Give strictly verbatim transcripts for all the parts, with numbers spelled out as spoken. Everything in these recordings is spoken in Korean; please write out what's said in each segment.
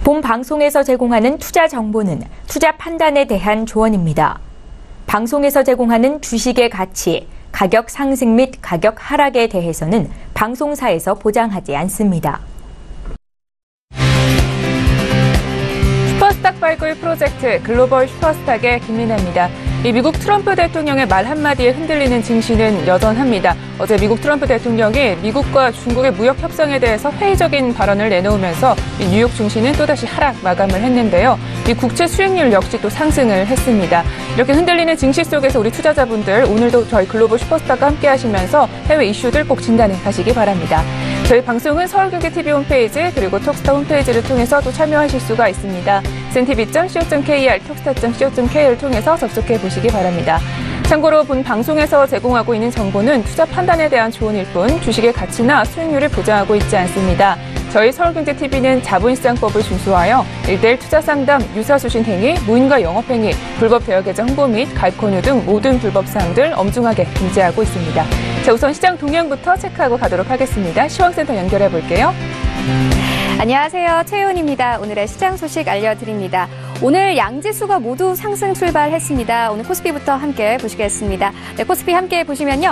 본 방송에서 제공하는 투자 정보는 투자 판단에 대한 조언입니다. 방송에서 제공하는 주식의 가치, 가격 상승 및 가격 하락에 대해서는 방송사에서 보장하지 않습니다. 슈퍼스탁 발굴 프로젝트 글로벌 슈퍼스탁의 김민아입니다. 이 미국 트럼프 대통령의 말 한마디에 흔들리는 증시는 여전합니다. 어제 미국 트럼프 대통령이 미국과 중국의 무역 협상에 대해서 회의적인 발언을 내놓으면서 이 뉴욕 증시는 또다시 하락 마감을 했는데요. 이 국채 수익률 역시 또 상승을 했습니다. 이렇게 흔들리는 증시 속에서 우리 투자자분들 오늘도 저희 글로벌 슈퍼스탁과 함께 하시면서 해외 이슈들 꼭 진단해 가시기 바랍니다. 저희 방송은 서울경제티비 홈페이지 그리고 톡스타 홈페이지를 통해서 또 참여하실 수가 있습니다. 에스엔티비 닷 씨오 닷 케이알, 톡스타 닷 씨오 닷 케이알을 통해서 접속해 보시기 바랍니다. 참고로 본 방송에서 제공하고 있는 정보는 투자 판단에 대한 조언일 뿐 주식의 가치나 수익률을 보장하고 있지 않습니다. 저희 서울경제티비는 자본시장법을 준수하여 일대일 투자 상담, 유사수신 행위, 무인과 영업행위, 불법 대여계좌 홍보 및 가입 권유 등 모든 불법 사항들 엄중하게 금지하고 있습니다. 자, 우선 시장 동향부터 체크하고 가도록 하겠습니다. 시황센터 연결해 볼게요. 안녕하세요. 최윤입니다. 오늘의 시장 소식 알려드립니다. 오늘 양지수가 모두 상승 출발했습니다. 오늘 코스피부터 함께 보시겠습니다. 네, 코스피 함께 보시면요.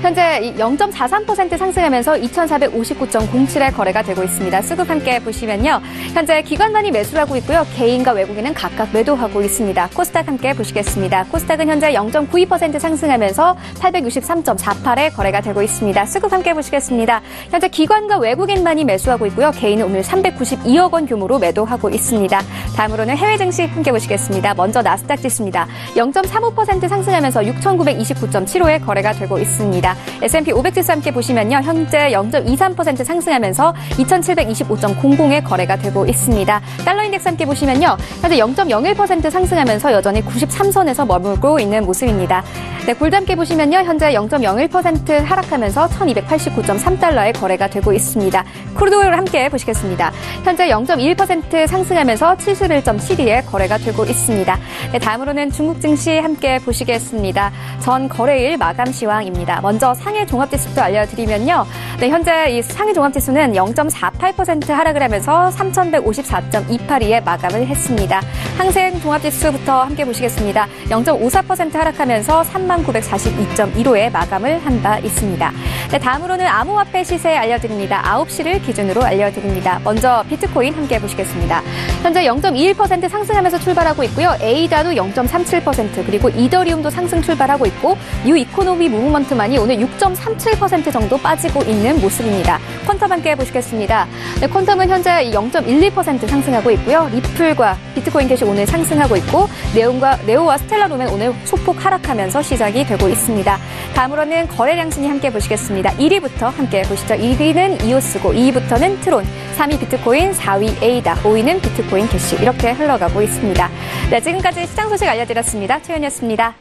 현재 영 점 사삼 퍼센트 상승하면서 이천사백오십구 점 공칠에 거래가 되고 있습니다. 수급 함께 보시면요. 현재 기관단이 매수를 하고 있고요. 개인과 외국인은 각각 매도하고 있습니다. 코스닥 함께 보시겠습니다. 코스닥은 현재 영 점 구이 퍼센트 상승하면서 팔백육십삼 점 사팔에 거래가 되고 있습니다. 수급 함께 보시겠습니다. 현재 기관과 외국인만이 매수하고 있고요. 개인은 오늘 삼백구십이억 원 규모로 매도하고 있습니다. 다음으로는 해외 증시 함께 보시겠습니다. 먼저 나스닥 지수입니다. 영 점 삼오 퍼센트 상승하면서 육천구백이십구 점 칠오에 거래가 되고 있습니다. 에스앤피 오백 지수 함께 보시면요. 현재 영 점 이삼 퍼센트 상승하면서 이천칠백이십오 점 공공에 거래가 되고 있습니다. 달러 인덱스 함께 보시면요. 현재 영 점 영일 퍼센트 상승하면서 여전히 구십삼 선에서 머물고 있는 모습입니다. 네, 골드 함께 보시면요. 현재 영 점 영일 퍼센트 하락하면서 천이백팔십구 점 삼 달러에 거래가 되고 있습니다. 크루드 오일 함께 보시겠습니다. 현재 영 점 일 퍼센트 상승하면서 칠십일 점 칠이에 거래가 되고 있습니다. 네, 다음으로는 중국 증시 함께 보시겠습니다. 전 거래일 마감 시황입니다. 먼저 상해 종합지수부터 알려드리면요. 네, 현재 이 상해 종합지수는 영 점 사팔 퍼센트 하락을 하면서 삼천백오십사 점 이팔이에 마감을 했습니다. 항생 종합지수부터 함께 보시겠습니다. 영 점 오사 퍼센트 하락하면서 삼만 구백사십이 점 일오에 마감을 한 바 있습니다. 네, 다음으로는 암호화폐 시세 알려드립니다. 아홉 시를 기준으로 알려드립니다. 먼저 비트코인 함께 보시겠습니다. 현재 영 점 이일 퍼센트 상승하면서 출발하고 있고요. 에이다도 영 점 삼칠 퍼센트 그리고 이더리움도 상승 출발하고 있고 뉴 이코노미 무브먼트만이 오늘 육 점 삼칠 퍼센트 정도 빠지고 있는 모습입니다. 퀀텀 함께 보시겠습니다. 네, 퀀텀은 현재 영 점 일이 퍼센트 상승하고 있고요. 리플과 비트코인 캐시 오늘 상승하고 있고 네온과, 네오와 스텔라룸은 오늘 소폭 하락하면서 시작이 되고 있습니다. 다음으로는 거래량 순위 함께 보시겠습니다. 일 위부터 함께 보시죠. 일 위는 이오스고 이 위부터는 트론, 삼 위 비트코인, 사 위 에이다, 오 위는 비트코인 캐시 이렇게 흘러가고 있습니다. 네, 지금까지 시장 소식 알려드렸습니다. 최연이었습니다.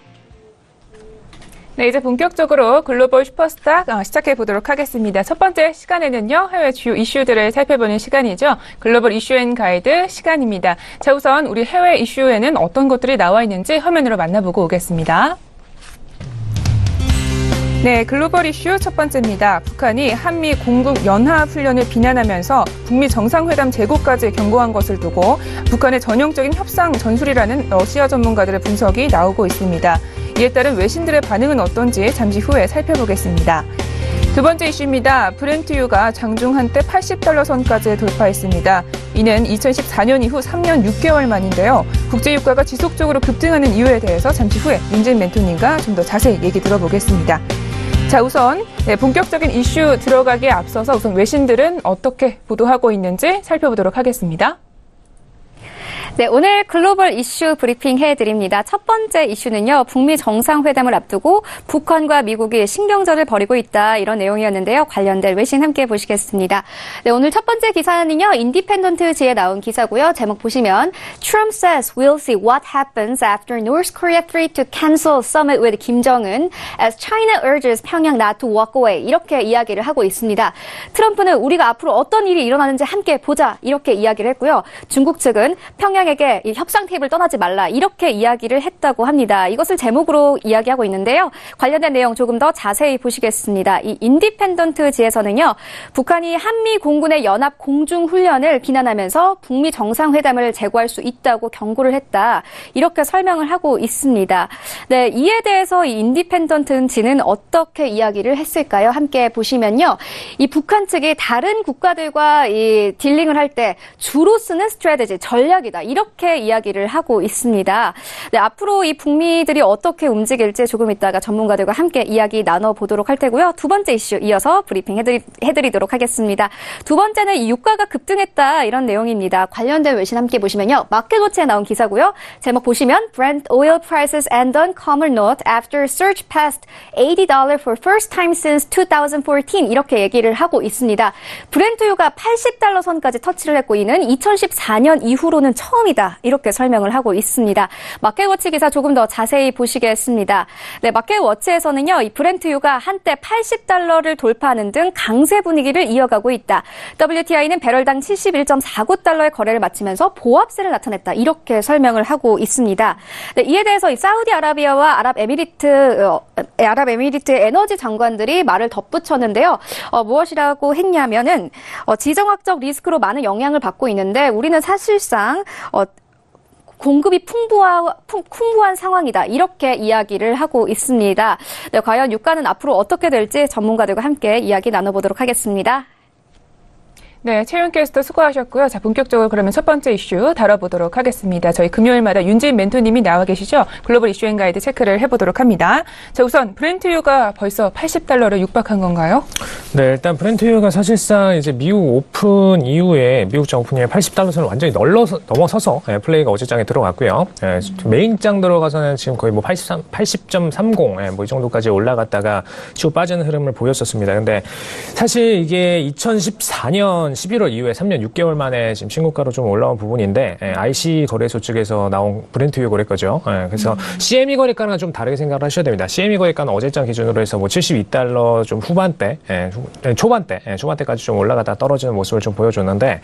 네, 이제 본격적으로 글로벌 슈퍼스탁 시작해 보도록 하겠습니다. 첫 번째 시간에는요, 해외 주요 이슈들을 살펴보는 시간이죠. 글로벌 이슈 앤 가이드 시간입니다. 자, 우선 우리 해외 이슈에는 어떤 것들이 나와 있는지 화면으로 만나보고 오겠습니다. 네, 글로벌 이슈 첫 번째입니다. 북한이 한미 공군 연합 훈련을 비난하면서 북미 정상회담 재고까지 경고한 것을 두고 북한의 전형적인 협상 전술이라는 러시아 전문가들의 분석이 나오고 있습니다. 이에 따른 외신들의 반응은 어떤지 잠시 후에 살펴보겠습니다. 두 번째 이슈입니다. 브렌트유가 장중 한때 팔십 달러 선까지 돌파했습니다. 이는 이천십사 년 이후 삼 년 육 개월 만인데요. 국제유가가 지속적으로 급등하는 이유에 대해서 잠시 후에 윤진 멘토님과 좀 더 자세히 얘기 들어보겠습니다. 자, 우선 네, 본격적인 이슈 들어가기에 앞서서 우선 외신들은 어떻게 보도하고 있는지 살펴보도록 하겠습니다. 네, 오늘 글로벌 이슈 브리핑 해드립니다. 첫 번째 이슈는요, 북미 정상회담을 앞두고 북한과 미국이 신경전을 벌이고 있다, 이런 내용이었는데요. 관련된 외신 함께 보시겠습니다. 네, 오늘 첫 번째 기사는요, 인디펜던트지에 나온 기사고요. 제목 보시면 Trump says we'll see what happens after North Korea threat to cancel summit with Kim Jong-un as China urges 평양 not to walk away, 이렇게 이야기를 하고 있습니다. 트럼프는 우리가 앞으로 어떤 일이 일어나는지 함께 보자, 이렇게 이야기를 했고요. 중국 측은 평양 평양에게 이 협상 테이블 떠나지 말라 이렇게 이야기를 했다고 합니다. 이것을 제목으로 이야기하고 있는데요. 관련된 내용 조금 더 자세히 보시겠습니다. 이 인디펜던트지에서는요. 북한이 한미 공군의 연합 공중 훈련을 비난하면서 북미 정상회담을 재고할 수 있다고 경고를 했다. 이렇게 설명을 하고 있습니다. 네, 이에 대해서 이 인디펜던트지는 어떻게 이야기를 했을까요? 함께 보시면요. 이 북한 측이 다른 국가들과 이 딜링을 할 때 주로 쓰는 스트래티지, 전략이다. 이렇게 이야기를 하고 있습니다. 네, 앞으로 이 북미들이 어떻게 움직일지 조금 이따가 전문가들과 함께 이야기 나눠보도록 할 테고요. 두 번째 이슈 이어서 브리핑 해드리, 해드리도록 하겠습니다. 두 번째는 이 유가가 급등했다. 이런 내용입니다. 관련된 외신 함께 보시면요. 마켓워치에 나온 기사고요. 제목 보시면 Brent oil prices end on calmer note after surge past eighty dollars for first time since two thousand fourteen 이렇게 얘기를 하고 있습니다. 브렌트유가 팔십 달러 선까지 터치를 했고 이는 이천십사 년 이후로는 처음이다. 이렇게 설명을 하고 있습니다. 마켓워치 기사 조금 더 자세히 보시겠습니다. 네, 마켓워치에서는요. 이 브렌트유가 한때 팔십 달러를 돌파하는 등 강세 분위기를 이어가고 있다. 더블유티아이는 배럴당 칠십일 점 사구 달러의 거래를 마치면서 보합세를 나타냈다. 이렇게 설명을 하고 있습니다. 네, 이에 대해서 이 사우디아라비아와 아랍에미리트, 어, 아랍에미리트의 에너지 장관들이 말을 덧붙였는데요. 어, 무엇이라고 했냐면은 어, 지정학적 리스크로 많은 영향을 받고 있는데 우리는 사실상 어, 공급이 풍부하, 풍부한 상황이다. 이렇게 이야기를 하고 있습니다. 네, 과연 유가는 앞으로 어떻게 될지 전문가들과 함께 이야기 나눠보도록 하겠습니다. 네, 최윤 캐스터 수고하셨고요. 자, 본격적으로 그러면 첫 번째 이슈 다뤄보도록 하겠습니다. 저희 금요일마다 윤지인 멘토님이 나와 계시죠? 글로벌 이슈 앤 가이드 체크를 해보도록 합니다. 자, 우선 브렌트유가 벌써 팔십 달러를 육박한 건가요? 네, 일단 브렌트유가 사실상 이제 미국 오픈 이후에 미국 장 오픈 이후에 팔십 달러 선을 완전히 널러서, 넘어서서 예, 플레이가 어제장에 들어갔고요. 예, 메인장 들어가서는 지금 거의 뭐 팔십삼, 팔십 점 삼십 예, 뭐 이 정도까지 올라갔다가 치고 빠지는 흐름을 보였었습니다. 근데 사실 이게 이천십사 년 십일월 이후에 삼 년 육 개월 만에 지금 신고가로 좀 올라온 부분인데 예, 아이씨 거래소 쪽에서 나온 브렌트유 거래가죠. 예, 그래서 음. 씨엠이 거래가는 좀 다르게 생각을 하셔야 됩니다. 씨엠이 거래가는 어제장 기준으로 해서 뭐 칠십이 달러 좀 후반대, 예, 초반대, 예, 초반대까지 좀 올라가다 떨어지는 모습을 좀 보여줬는데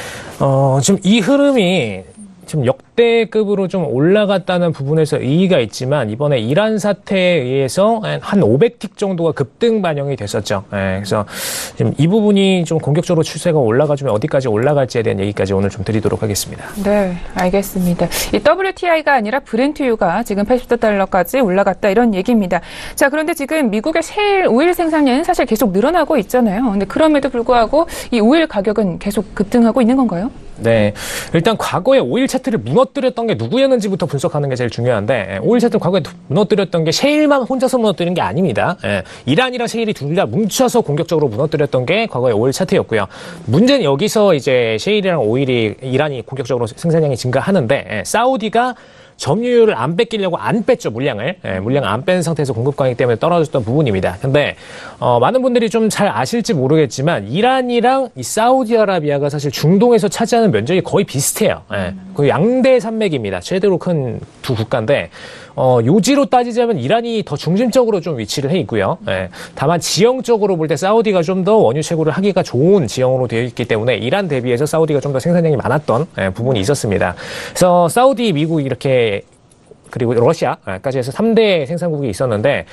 어, 지금 이 흐름이 지금 역대급으로 좀 올라갔다는 부분에서 의의가 있지만 이번에 이란 사태에 의해서 한 오백 틱 정도가 급등 반영이 됐었죠. 예, 그래서 지금 이 부분이 좀 공격적으로 추세가 올라가주면 어디까지 올라갈지에 대한 얘기까지 오늘 좀 드리도록 하겠습니다. 네, 알겠습니다. 이 더블유티아이가 아니라 브렌트유가 지금 팔십 달러까지 올라갔다 이런 얘기입니다. 자, 그런데 지금 미국의 셰일 오일 생산량은 사실 계속 늘어나고 있잖아요. 근데 그럼에도 불구하고 이 오일 가격은 계속 급등하고 있는 건가요? 네, 일단 과거에 오일 차트를 무너뜨렸던 게 누구였는지부터 분석하는 게 제일 중요한데 오일 차트를 과거에 무너뜨렸던 게 셰일만 혼자서 무너뜨린 게 아닙니다. 예, 이란이랑 셰일이 둘 다 뭉쳐서 공격적으로 무너뜨렸던 게 과거의 오일 차트였고요. 문제는 여기서 이제 셰일이랑 오일이 이란이 공격적으로 생산량이 증가하는데 예, 사우디가 점유율을 안 뺏기려고 안 뺐죠, 물량을. 예, 물량을 안 뺀 상태에서 공급 강행 때문에 떨어졌던 부분입니다. 근데, 어, 많은 분들이 좀 잘 아실지 모르겠지만, 이란이랑 이 사우디아라비아가 사실 중동에서 차지하는 면적이 거의 비슷해요. 예, 거의 양대 산맥입니다. 최대로 큰 두 국가인데, 어, 요지로 따지자면 이란이 더 중심적으로 좀 위치를 해 있고요. 예, 다만 지형적으로 볼 때 사우디가 좀 더 원유 채굴을 하기가 좋은 지형으로 되어 있기 때문에 이란 대비해서 사우디가 좀 더 생산량이 많았던 예, 부분이 있었습니다. 그래서 사우디, 미국 이렇게 그리고 러시아까지 해서 삼 대 생산국이 있었는데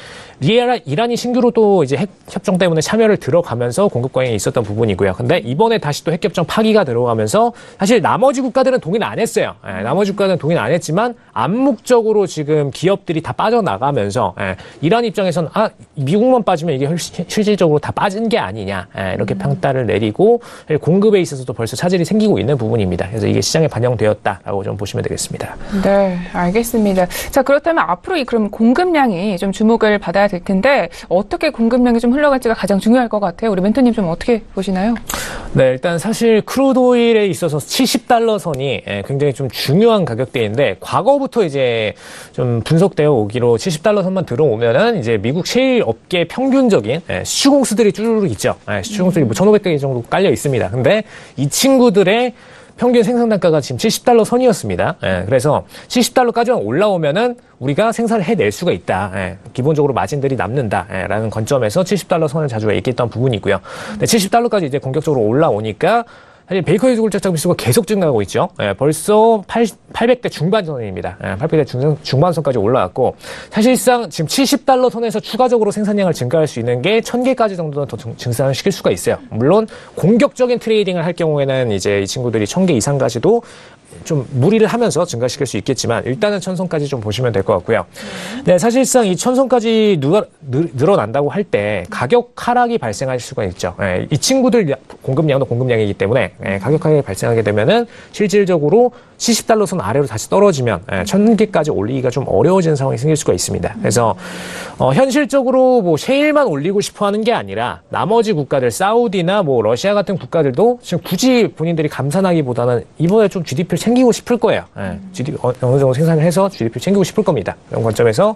이란이 신규로 또 이제 핵 협정 때문에 참여를 들어가면서 공급 과잉이 있었던 부분이고요. 근데 이번에 다시 또 핵 협정 파기가 들어가면서 사실 나머지 국가들은 동의는 안 했어요. 예, 나머지 국가들은 동의는 안 했지만 암묵적으로 지금 기업들이 다 빠져나가면서 예, 이란 입장에서는 아 미국만 빠지면 이게 실질적으로 다 빠진 게 아니냐 예, 이렇게 음. 평가를 내리고 공급에 있어서도 벌써 차질이 생기고 있는 부분입니다. 그래서 이게 시장에 반영되었다라고 좀 보시면 되겠습니다. 네, 알겠습니다. 자, 그렇다면 앞으로 이 그럼 공급량이 좀 주목을 받아야 될 텐데 어떻게 공급량이 좀 흘러갈지가 가장 중요할 것 같아요. 우리 멘토님 좀 어떻게 보시나요? 네, 일단 사실 크루드 오일에 있어서 칠십 달러 선이 굉장히 좀 중요한 가격대인데 과거부터 이제 좀 분석되어 오기로 칠십 달러 선만 들어오면은 이제 미국 셰일 업계 평균적인 수출 공수들이 쭈르르 있죠. 수출 공수들이 뭐 천오백 개 정도 깔려 있습니다. 근데 이 친구들의 평균 생산 단가가 지금 칠십 달러 선이었습니다. 예, 그래서 칠십 달러까지만 올라오면은 우리가 생산을 해낼 수가 있다. 예, 기본적으로 마진들이 남는다라는 예, 관점에서 칠십 달러 선을 자주 얘기했던 부분이고요. 근데 칠십 달러까지 이제 공격적으로 올라오니까 사실 베이커리 골짜기 지수가 계속 증가하고 있죠. 예, 벌써 팔백 대 중반선입니다. 예, 팔백 대 중, 중반선까지 올라왔고 사실상 지금 칠십 달러 선에서 추가적으로 생산량을 증가할 수 있는 게 천 개까지 정도는 더 증산을 시킬 수가 있어요. 물론 공격적인 트레이딩을 할 경우에는 이제 이 친구들이 천 개 이상까지도 좀 무리를 하면서 증가시킬 수 있겠지만 일단은 천선까지 좀 보시면 될 것 같고요. 네, 사실상 이 천선까지 누가, 늘, 늘어난다고 할 때 가격 하락이 발생할 수가 있죠. 예, 이 친구들 공급량도 공급량이기 때문에 예, 가격 하락이 발생하게 되면은 실질적으로 칠십 달러 선 아래로 다시 떨어지면 예, 천 개까지 올리기가 좀 어려워지는 상황이 생길 수가 있습니다. 그래서 어, 현실적으로 뭐 셰일만 올리고 싶어하는 게 아니라 나머지 국가들 사우디나 뭐 러시아 같은 국가들도 지금 굳이 본인들이 감산하기보다는 이번에 좀 지디피를 챙기고 싶을 거예요. 예, 지디피 어, 어느 정도 생산을 해서 지디피를 챙기고 싶을 겁니다. 그런 관점에서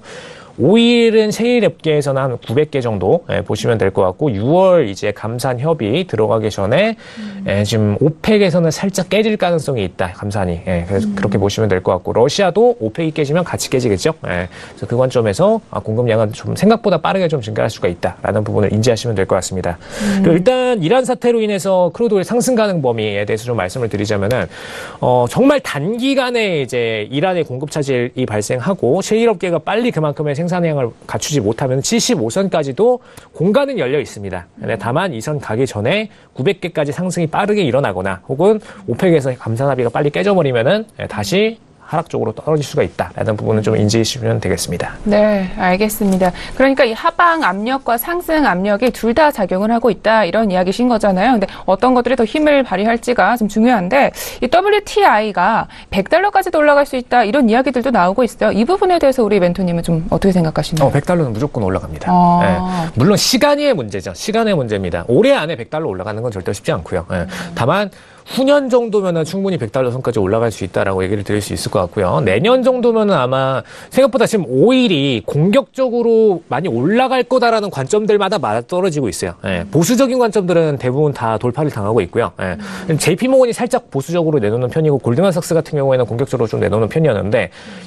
오일은 셰일 업계에서는 한 구백 개 정도 예, 보시면 될 것 같고 유월 이제 감산 협의 들어가기 전에 음. 예, 지금 오펙에서는 살짝 깨질 가능성이 있다. 감산이. 예, 그래서 음. 그렇게 보시면 될 것 같고 러시아도 오펙이 깨지면 같이 깨지겠죠. 예, 그래서 그 관점에서 아, 공급량은 좀 생각보다 빠르게 좀 증가할 수가 있다라는 부분을 인지하시면 될 것 같습니다. 음. 그리고 일단 이란 사태로 인해서 크루드 오일 상승 가능 범위에 대해서 좀 말씀을 드리자면은 어, 정말 단기간에 이제 이란의 공급 차질이 발생하고 셰일 업계가 빨리 그만큼의 생산량을 갖추지 못하면 칠십오 선까지도 공간은 열려 있습니다. 다만 이 선 가기 전에 구백 개까지 상승이 빠르게 일어나거나 혹은 오펙에서 감산 합의가 빨리 깨져버리면은 다시 하락 쪽으로 떨어질 수가 있다라는 부분은 좀 인지해 주시면 되겠습니다. 네, 알겠습니다. 그러니까 이 하방 압력과 상승 압력이 둘 다 작용을 하고 있다 이런 이야기신 거잖아요. 근데 어떤 것들이 더 힘을 발휘할지가 좀 중요한데 이 더블유티아이가 백 달러까지도 올라갈 수 있다 이런 이야기들도 나오고 있어요. 이 부분에 대해서 우리 멘토님은 좀 어떻게 생각하시나요? 어, 백 달러는 무조건 올라갑니다. 아. 네. 물론 시간의 문제죠. 시간의 문제입니다. 올해 안에 백 달러 올라가는 건 절대 쉽지 않고요. 네. 다만 후년 정도면은 충분히 백 달러 선까지 올라갈 수 있다라고 얘기를 드릴 수 있을 것 같고요. 내년 정도면은 아마 생각보다 지금 오일이 공격적으로 많이 올라갈 거다라는 관점들마다 맞아떨어지고 있어요. 예, 보수적인 관점들은 대부분 다 돌파를 당하고 있고요. 예, 제이피모건이 살짝 보수적으로 내놓는 편이고 골드만삭스 같은 경우에는 공격적으로 좀 내놓는 편이었는데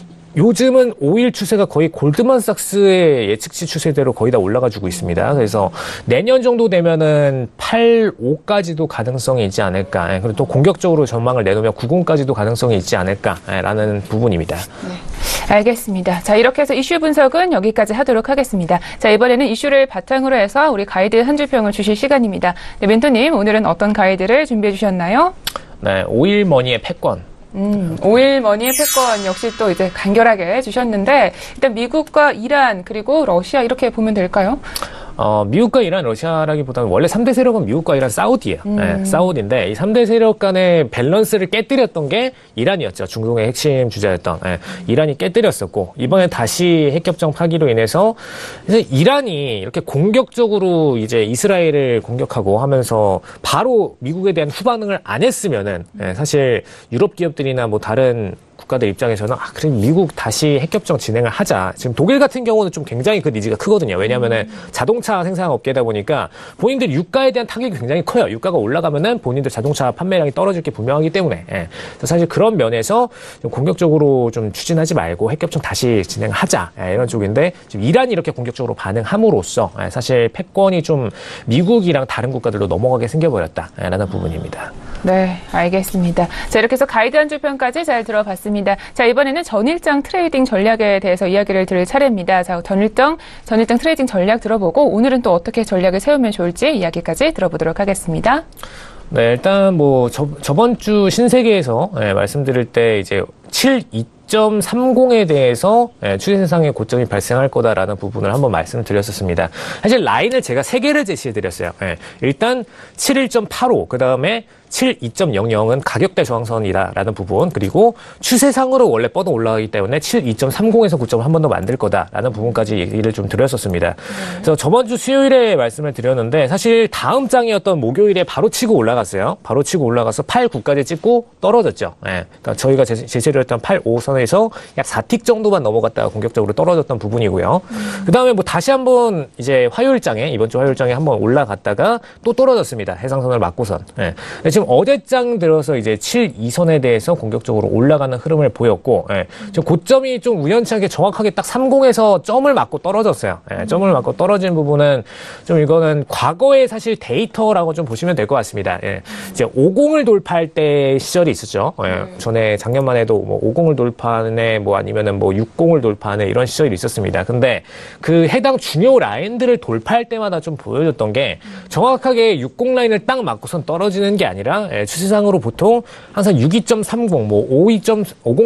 요즘은 오일 추세가 거의 골드만삭스의 예측치 추세대로 거의 다 올라가지고 있습니다. 그래서 내년 정도 되면은 팔, 오까지도 가능성이 있지 않을까. 그리고 또 공격적으로 전망을 내놓으면 구십까지도 가능성이 있지 않을까라는 부분입니다. 네, 알겠습니다. 자, 이렇게 해서 이슈 분석은 여기까지 하도록 하겠습니다. 자, 이번에는 이슈를 바탕으로 해서 우리 가이드 한 줄 평을 주실 시간입니다. 네, 멘토님, 오늘은 어떤 가이드를 준비해 주셨나요? 네, 오일머니의 패권. 음, 오일머니의 패권 역시 또 이제 간결하게 주셨는데 일단 미국과 이란 그리고 러시아 이렇게 보면 될까요? 어, 미국과 이란, 러시아라기보다는 원래 삼 대 세력은 미국과 이란 사우디예요. 음. 네, 사우디인데 이 삼 대 세력 간의 밸런스를 깨뜨렸던 게 이란이었죠. 중동의 핵심 주자였던. 네, 이란이 깨뜨렸었고 이번에 다시 핵협정 파기로 인해서 그래서 이란이 이렇게 공격적으로 이제 이스라엘을 공격하고 하면서 바로 미국에 대한 후반응을 안 했으면은 네, 사실 유럽 기업들이나 뭐 다른 국가들 입장에서는 아 그래 미국 다시 핵협정 진행을 하자. 지금 독일 같은 경우는 좀 굉장히 그 니즈가 크거든요. 왜냐하면은 자동차 생산 업계다 보니까 본인들 유가에 대한 타격이 굉장히 커요. 유가가 올라가면은 본인들 자동차 판매량이 떨어질 게 분명하기 때문에. 예. 그래서 사실 그런 면에서 좀 공격적으로 좀 추진하지 말고 핵협정 다시 진행하자. 예, 이런 쪽인데 지금 이란이 이렇게 공격적으로 반응함으로써 예, 사실 패권이 좀 미국이랑 다른 국가들로 넘어가게 생겨버렸다라는 부분입니다. 네, 알겠습니다. 자, 이렇게 해서 가이드 한 줄 평까지 잘 들어봤습니다. 자, 이번에는 전일장 트레이딩 전략에 대해서 이야기를 들을 차례입니다. 자, 전일장, 전일장 트레이딩 전략 들어보고 오늘은 또 어떻게 전략을 세우면 좋을지 이야기까지 들어보도록 하겠습니다. 네, 일단 뭐 저, 저번 주 신세계에서 네, 말씀드릴 때 이제 칠 이 점 삼십에 대해서 예, 추세상의 고점이 발생할 거다라는 부분을 한번 말씀을 드렸었습니다. 사실 라인을 제가 세 개를 제시해드렸어요. 예, 일단 칠십일 점 팔오, 그 다음에 칠십이 점 영영은 가격대 저항선이다라는 부분, 그리고 추세상으로 원래 뻗어 올라가기 때문에 칠십이 점 삼십에서 고점을 한 번 더 만들 거다라는 부분까지 얘기를 좀 드렸었습니다. 네. 그래서 저번 주 수요일에 말씀을 드렸는데 사실 다음 장이었던 목요일에 바로 치고 올라갔어요. 바로 치고 올라가서 팔, 구까지 찍고 떨어졌죠. 예, 그러니까 저희가 제시를 했던 팔, 오 선 선에서 약 사 틱 정도만 넘어갔다가 공격적으로 떨어졌던 부분이고요. 음. 그 다음에 뭐 다시 한번 이제 화요일장에, 이번 주 화요일장에 한번 올라갔다가 또 떨어졌습니다. 해상선을 맞고선. 예. 지금 어제장 들어서 이제 칠 이 선에 대해서 공격적으로 올라가는 흐름을 보였고, 예. 지금 고점이 좀 우연치않게 정확하게 딱 삼십에서 점을 맞고 떨어졌어요. 예. 점을 맞고 떨어진 부분은 좀 이거는 과거의 사실 데이터라고 좀 보시면 될 것 같습니다. 예. 이제 오십을 돌파할 때 시절이 있었죠. 예. 전에 작년만 해도 뭐 오십을 돌파하네, 뭐 아니면은 뭐 육십을 돌파하네 이런 시절이 있었습니다. 근데 그 해당 중요 라인들을 돌파할 때마다 좀 보여줬던 게 정확하게 육십 라인을 딱 맞고선 떨어지는 게 아니라 예, 추세상으로 보통 항상 육십이 점 삼십, 뭐 오십 점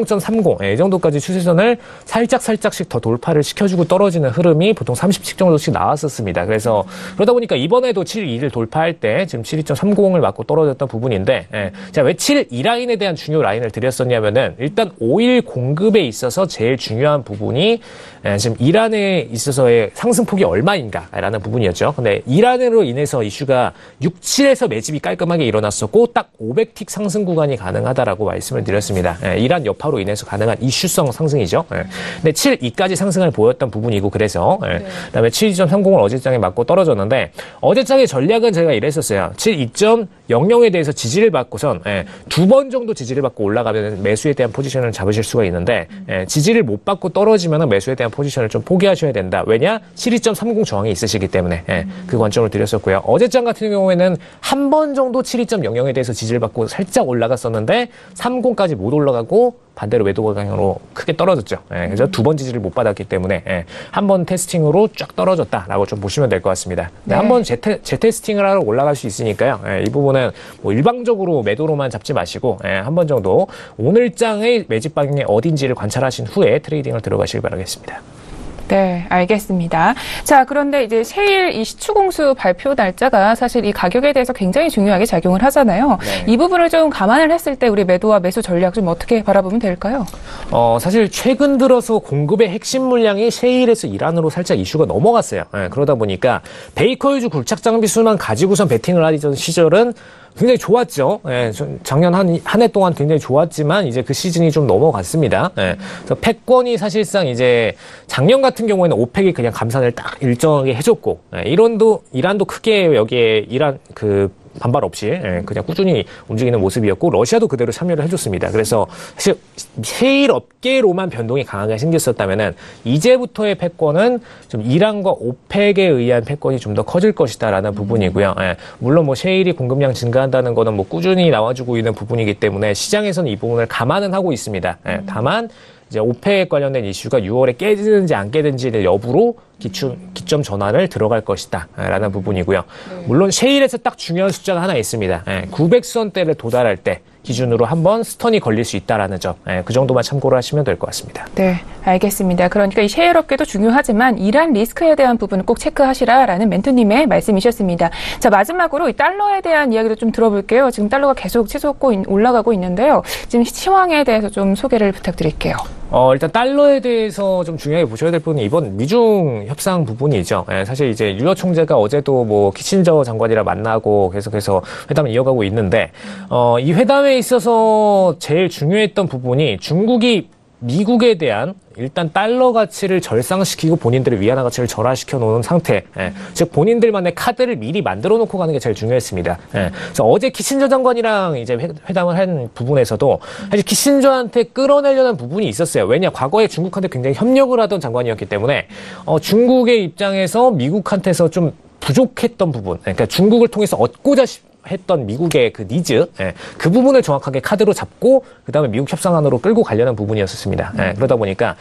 삼십 예, 이 정도까지 추세선을 살짝 살짝씩 더 돌파를 시켜주고 떨어지는 흐름이 보통 삼십 씩 정도씩 나왔었습니다. 그래서 그러다 보니까 이번에도 칠십이를 돌파할 때 지금 칠십이 점 삼십을 맞고 떨어졌던 부분인데 예, 제가 왜 칠십이 라인에 대한 중요 라인을 드렸었냐면은 일단 오일 공급에 있어서 제일 중요한 부분이 예, 지금 이란에 있어서의 상승폭이 얼마인가라는 부분이었죠. 근데 이란으로 인해서 이슈가 육, 칠에서 매집이 깔끔하게 일어났었고 딱 오백 틱 상승 구간이 가능하다라고 말씀을 드렸습니다. 예, 이란 여파로 인해서 가능한 이슈성 상승이죠. 예. 근데 칠, 이까지 상승을 보였던 부분이고 그래서 예. 그다음에 칠십이 점 삼십을 어제장에 맞고 떨어졌는데 어제장의 전략은 제가 이랬었어요. 칠십이 점 영영에 대해서 지지를 받고선 예, 두 번 정도 지지를 받고 올라가면 매수에 대한 포지션을 잡으실 수가 있는데 예, 지지를 못 받고 떨어지면 매수에 대한 포지션을 좀 포기하셔야 된다. 왜냐? 칠십이 점 삼십 저항이 있으시기 때문에 예, 그 관점을 드렸었고요. 어제장 같은 경우에는 한 번 정도 칠십이 점 영영에 대해서 지지를 받고 살짝 올라갔었는데 삼십까지 못 올라가고 반대로 매도 방향으로 크게 떨어졌죠. 예, 그래서 두 번 지지를 못 받았기 때문에 예, 한 번 테스팅으로 쫙 떨어졌다라고 좀 보시면 될 것 같습니다. 네. 한 번 재테, 재테스팅을 하러 올라갈 수 있으니까요. 예, 이 부분은 뭐 일방적으로 매도로만 잡지 마시고 예, 한 번 정도 오늘장의 매집 방향이 어딘지를 관찰하신 후에 트레이딩을 들어가시길 바라겠습니다. 네, 알겠습니다. 자, 그런데 이제 세일 이 시추공수 발표 날짜가 사실 이 가격에 대해서 굉장히 중요하게 작용을 하잖아요. 네. 이 부분을 좀 감안을 했을 때 우리 매도와 매수 전략 좀 어떻게 바라보면 될까요? 어, 사실 최근 들어서 공급의 핵심 물량이 세일에서 이란으로 살짝 이슈가 넘어갔어요. 네, 그러다 보니까 베이커유즈 굴착 장비 수만 가지고선 베팅을 하던 시절은 굉장히 좋았죠. 예, 작년 한, 한 해 동안 굉장히 좋았지만, 이제 그 시즌이 좀 넘어갔습니다. 예, 그래서 패권이 사실상 이제 작년 같은 경우에는 오펙이 그냥 감산을 딱 일정하게 해줬고, 예, 이란도, 이란도 크게 여기에 이란, 그, 반발 없이 예, 그냥 꾸준히 움직이는 모습이었고 러시아도 그대로 참여를 해줬습니다. 그래서 사실 세일 업계로만 변동이 강하게 생겼었다면은 이제부터의 패권은 좀 이란과 오펙에 의한 패권이 좀 더 커질 것이다라는 음. 부분이고요. 예, 물론 뭐 세일이 공급량 증가한다는 거는 뭐 꾸준히 나와주고 있는 부분이기 때문에 시장에서는 이 부분을 감안은 하고 있습니다. 예, 음. 다만 이제 오펙 관련된 이슈가 유월에 깨지는지 안 깨지는지의 여부로 기준, 기점 전환을 들어갈 것이다 라는 부분이고요. 네. 물론 셰일에서 딱 중요한 숫자가 하나 있습니다. 예, 구백 선대를 도달할 때 기준으로 한번 스턴이 걸릴 수 있다라는 점, 예, 그 정도만 참고를 하시면 될 것 같습니다. 네, 알겠습니다. 그러니까 이 셰일 업계도 중요하지만 이란 리스크에 대한 부분은 꼭 체크하시라라는 멘토님의 말씀이셨습니다. 자, 마지막으로 이 달러에 대한 이야기도 좀 들어볼게요. 지금 달러가 계속 치솟고 올라가고 있는데요. 지금 시황에 대해서 좀 소개를 부탁드릴게요. 어, 일단 달러에 대해서 좀 중요하게 보셔야 될 부분이 이번 미중 협상 부분이죠. 예, 사실 이제 유여 총재가 어제도 뭐 키신저 장관이랑 만나고 계속해서 회담을 이어가고 있는데, 어, 이 회담에 있어서 제일 중요했던 부분이 중국이 미국에 대한 일단 달러 가치를 절상시키고 본인들의 위안화 가치를 절하시켜 놓은 상태. 예. 즉 본인들만의 카드를 미리 만들어 놓고 가는 게 제일 중요했습니다. 예. 그래서 어제 키신저 장관이랑 이제 회담을 한 부분에서도 사실 키신저한테 끌어내려는 부분이 있었어요. 왜냐 과거에 중국한테 굉장히 협력을 하던 장관이었기 때문에 어, 중국의 입장에서 미국한테서 좀 부족했던 부분, 그러니까 중국을 통해서 얻고자 했던 미국의 그 니즈, 예, 그 부분을 정확하게 카드로 잡고 그 다음에 미국 협상안으로 끌고 가려는 부분이었습니다. 예, 그러다 보니까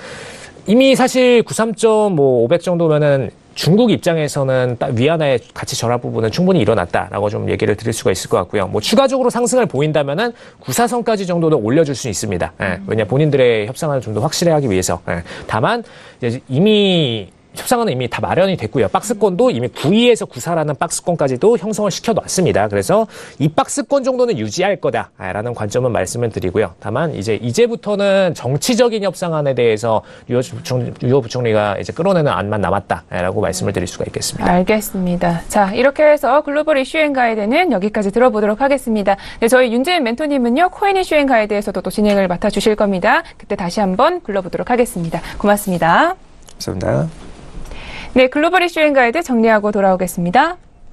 이미 사실 구십삼 점 오백 정도면은 중국 입장에서는 위안화의 가치 절하 부분은 충분히 일어났다라고 좀 얘기를 드릴 수가 있을 것 같고요. 뭐 추가적으로 상승을 보인다면은 구사선까지 정도는 올려줄 수 있습니다. 예, 왜냐 본인들의 협상을 좀 더 확실히 하기 위해서. 예, 다만 이제 이미 협상안은 이미 다 마련이 됐고요. 박스권도 이미 구 위에서 구 사라는 박스권까지도 형성을 시켜놨습니다. 그래서 이 박스권 정도는 유지할 거다라는 관점은 말씀을 드리고요. 다만 이제 이제부터는 정치적인 협상안에 대해서 류호 부총리, 류호 부총리가 이제 끌어내는 안만 남았다라고 말씀을 드릴 수가 있겠습니다. 알겠습니다. 자, 이렇게 해서 글로벌 이슈 앤 가이드는 여기까지 들어보도록 하겠습니다. 네, 저희 윤재인 멘토님은요, 코인 이슈 앤 가이드에서도 또 진행을 맡아주실 겁니다. 그때 다시 한번 불러보도록 하겠습니다. 고맙습니다. 감사합니다. 네, 글로벌 이슈 앤 가이드 정리하고 돌아오겠습니다.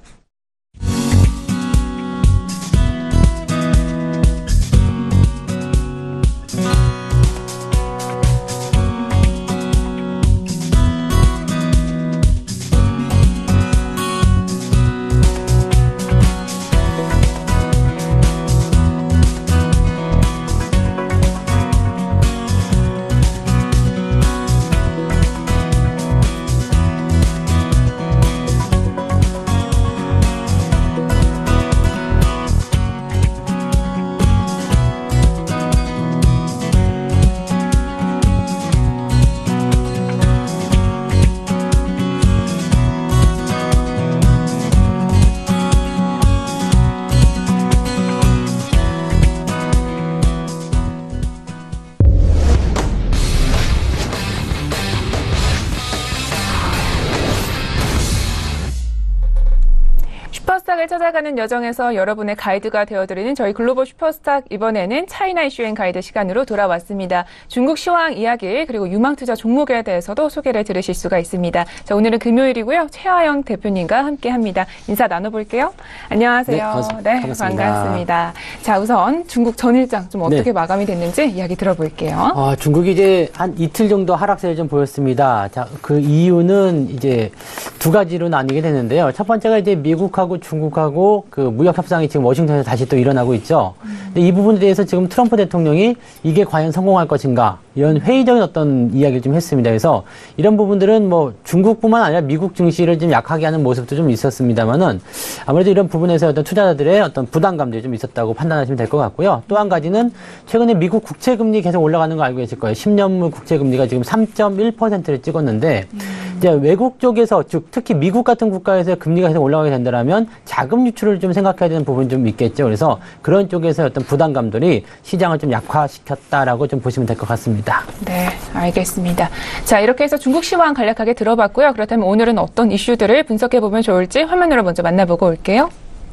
슈퍼스탁을 찾아가는 여정에서 여러분의 가이드가 되어드리는 저희 글로벌 슈퍼스탁, 이번에는 차이나 이슈 앤 가이드 시간으로 돌아왔습니다. 중국 시황 이야기 그리고 유망투자 종목에 대해서도 소개를 들으실 수가 있습니다. 자, 오늘은 금요일이고요. 최하영 대표님과 함께합니다. 인사 나눠볼게요. 안녕하세요. 네, 반갑습니다. 네, 반갑습니다. 반갑습니다. 자, 우선 중국 전일장 좀 어떻게 네. 마감이 됐는지 이야기 들어볼게요. 아, 중국이 이제 한 이틀 정도 하락세를 좀 보였습니다. 자, 그 이유는 이제 두 가지로 나뉘게 되는데요. 첫 번째가 이제 미국하고 중국하고 그 무역 협상이 지금 워싱턴에서 다시 또 일어나고 있죠. 근데 이 부분에 대해서 지금 트럼프 대통령이 이게 과연 성공할 것인가 이런 회의적인 어떤 이야기를 좀 했습니다. 그래서 이런 부분들은 뭐 중국뿐만 아니라 미국 증시를 좀 약하게 하는 모습도 좀 있었습니다만은 아무래도 이런 부분에서 어떤 투자자들의 어떤 부담감들이 좀 있었다고 판단하시면 될 것 같고요. 또 한 가지는 최근에 미국 국채금리 계속 올라가는 거 알고 계실 거예요. 십 년물 국채금리가 지금 삼 점 일 퍼센트를 찍었는데 음. 이제 외국 쪽에서 즉 특히 미국 같은 국가에서 금리가 계속 올라가게 된다면 자금 유출을 좀 생각해야 되는 부분이 좀 있겠죠. 그래서 그런 쪽에서 어떤 부담감들이 시장을 좀 약화시켰다라고 좀 보시면 될 것 같습니다. 네, 알겠습니다. 자, 이렇게 해서 중국 시황 간략하게 들어봤고요. 그렇다면 오늘은 어떤 이슈들을 분석해보면 좋을지 화면으로 먼저 만나보고 올게요.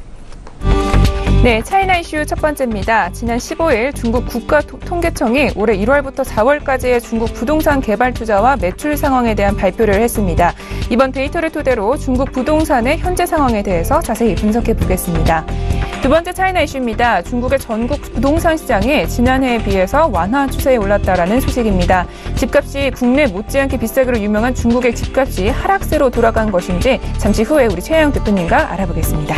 네, 차이나 이슈 첫 번째입니다. 지난 십오일 중국 국가통계청이 올해 일월부터 사월까지의 중국 부동산 개발 투자와 매출 상황에 대한 발표를 했습니다. 이번 데이터를 토대로 중국 부동산의 현재 상황에 대해서 자세히 분석해 보겠습니다. 두 번째 차이나 이슈입니다. 중국의 전국 부동산 시장이 지난해에 비해서 완화 추세에 올랐다라는 소식입니다. 집값이 국내 못지않게 비싸기로 유명한 중국의 집값이 하락세로 돌아간 것인지 잠시 후에 우리 최하영 대표님과 알아보겠습니다.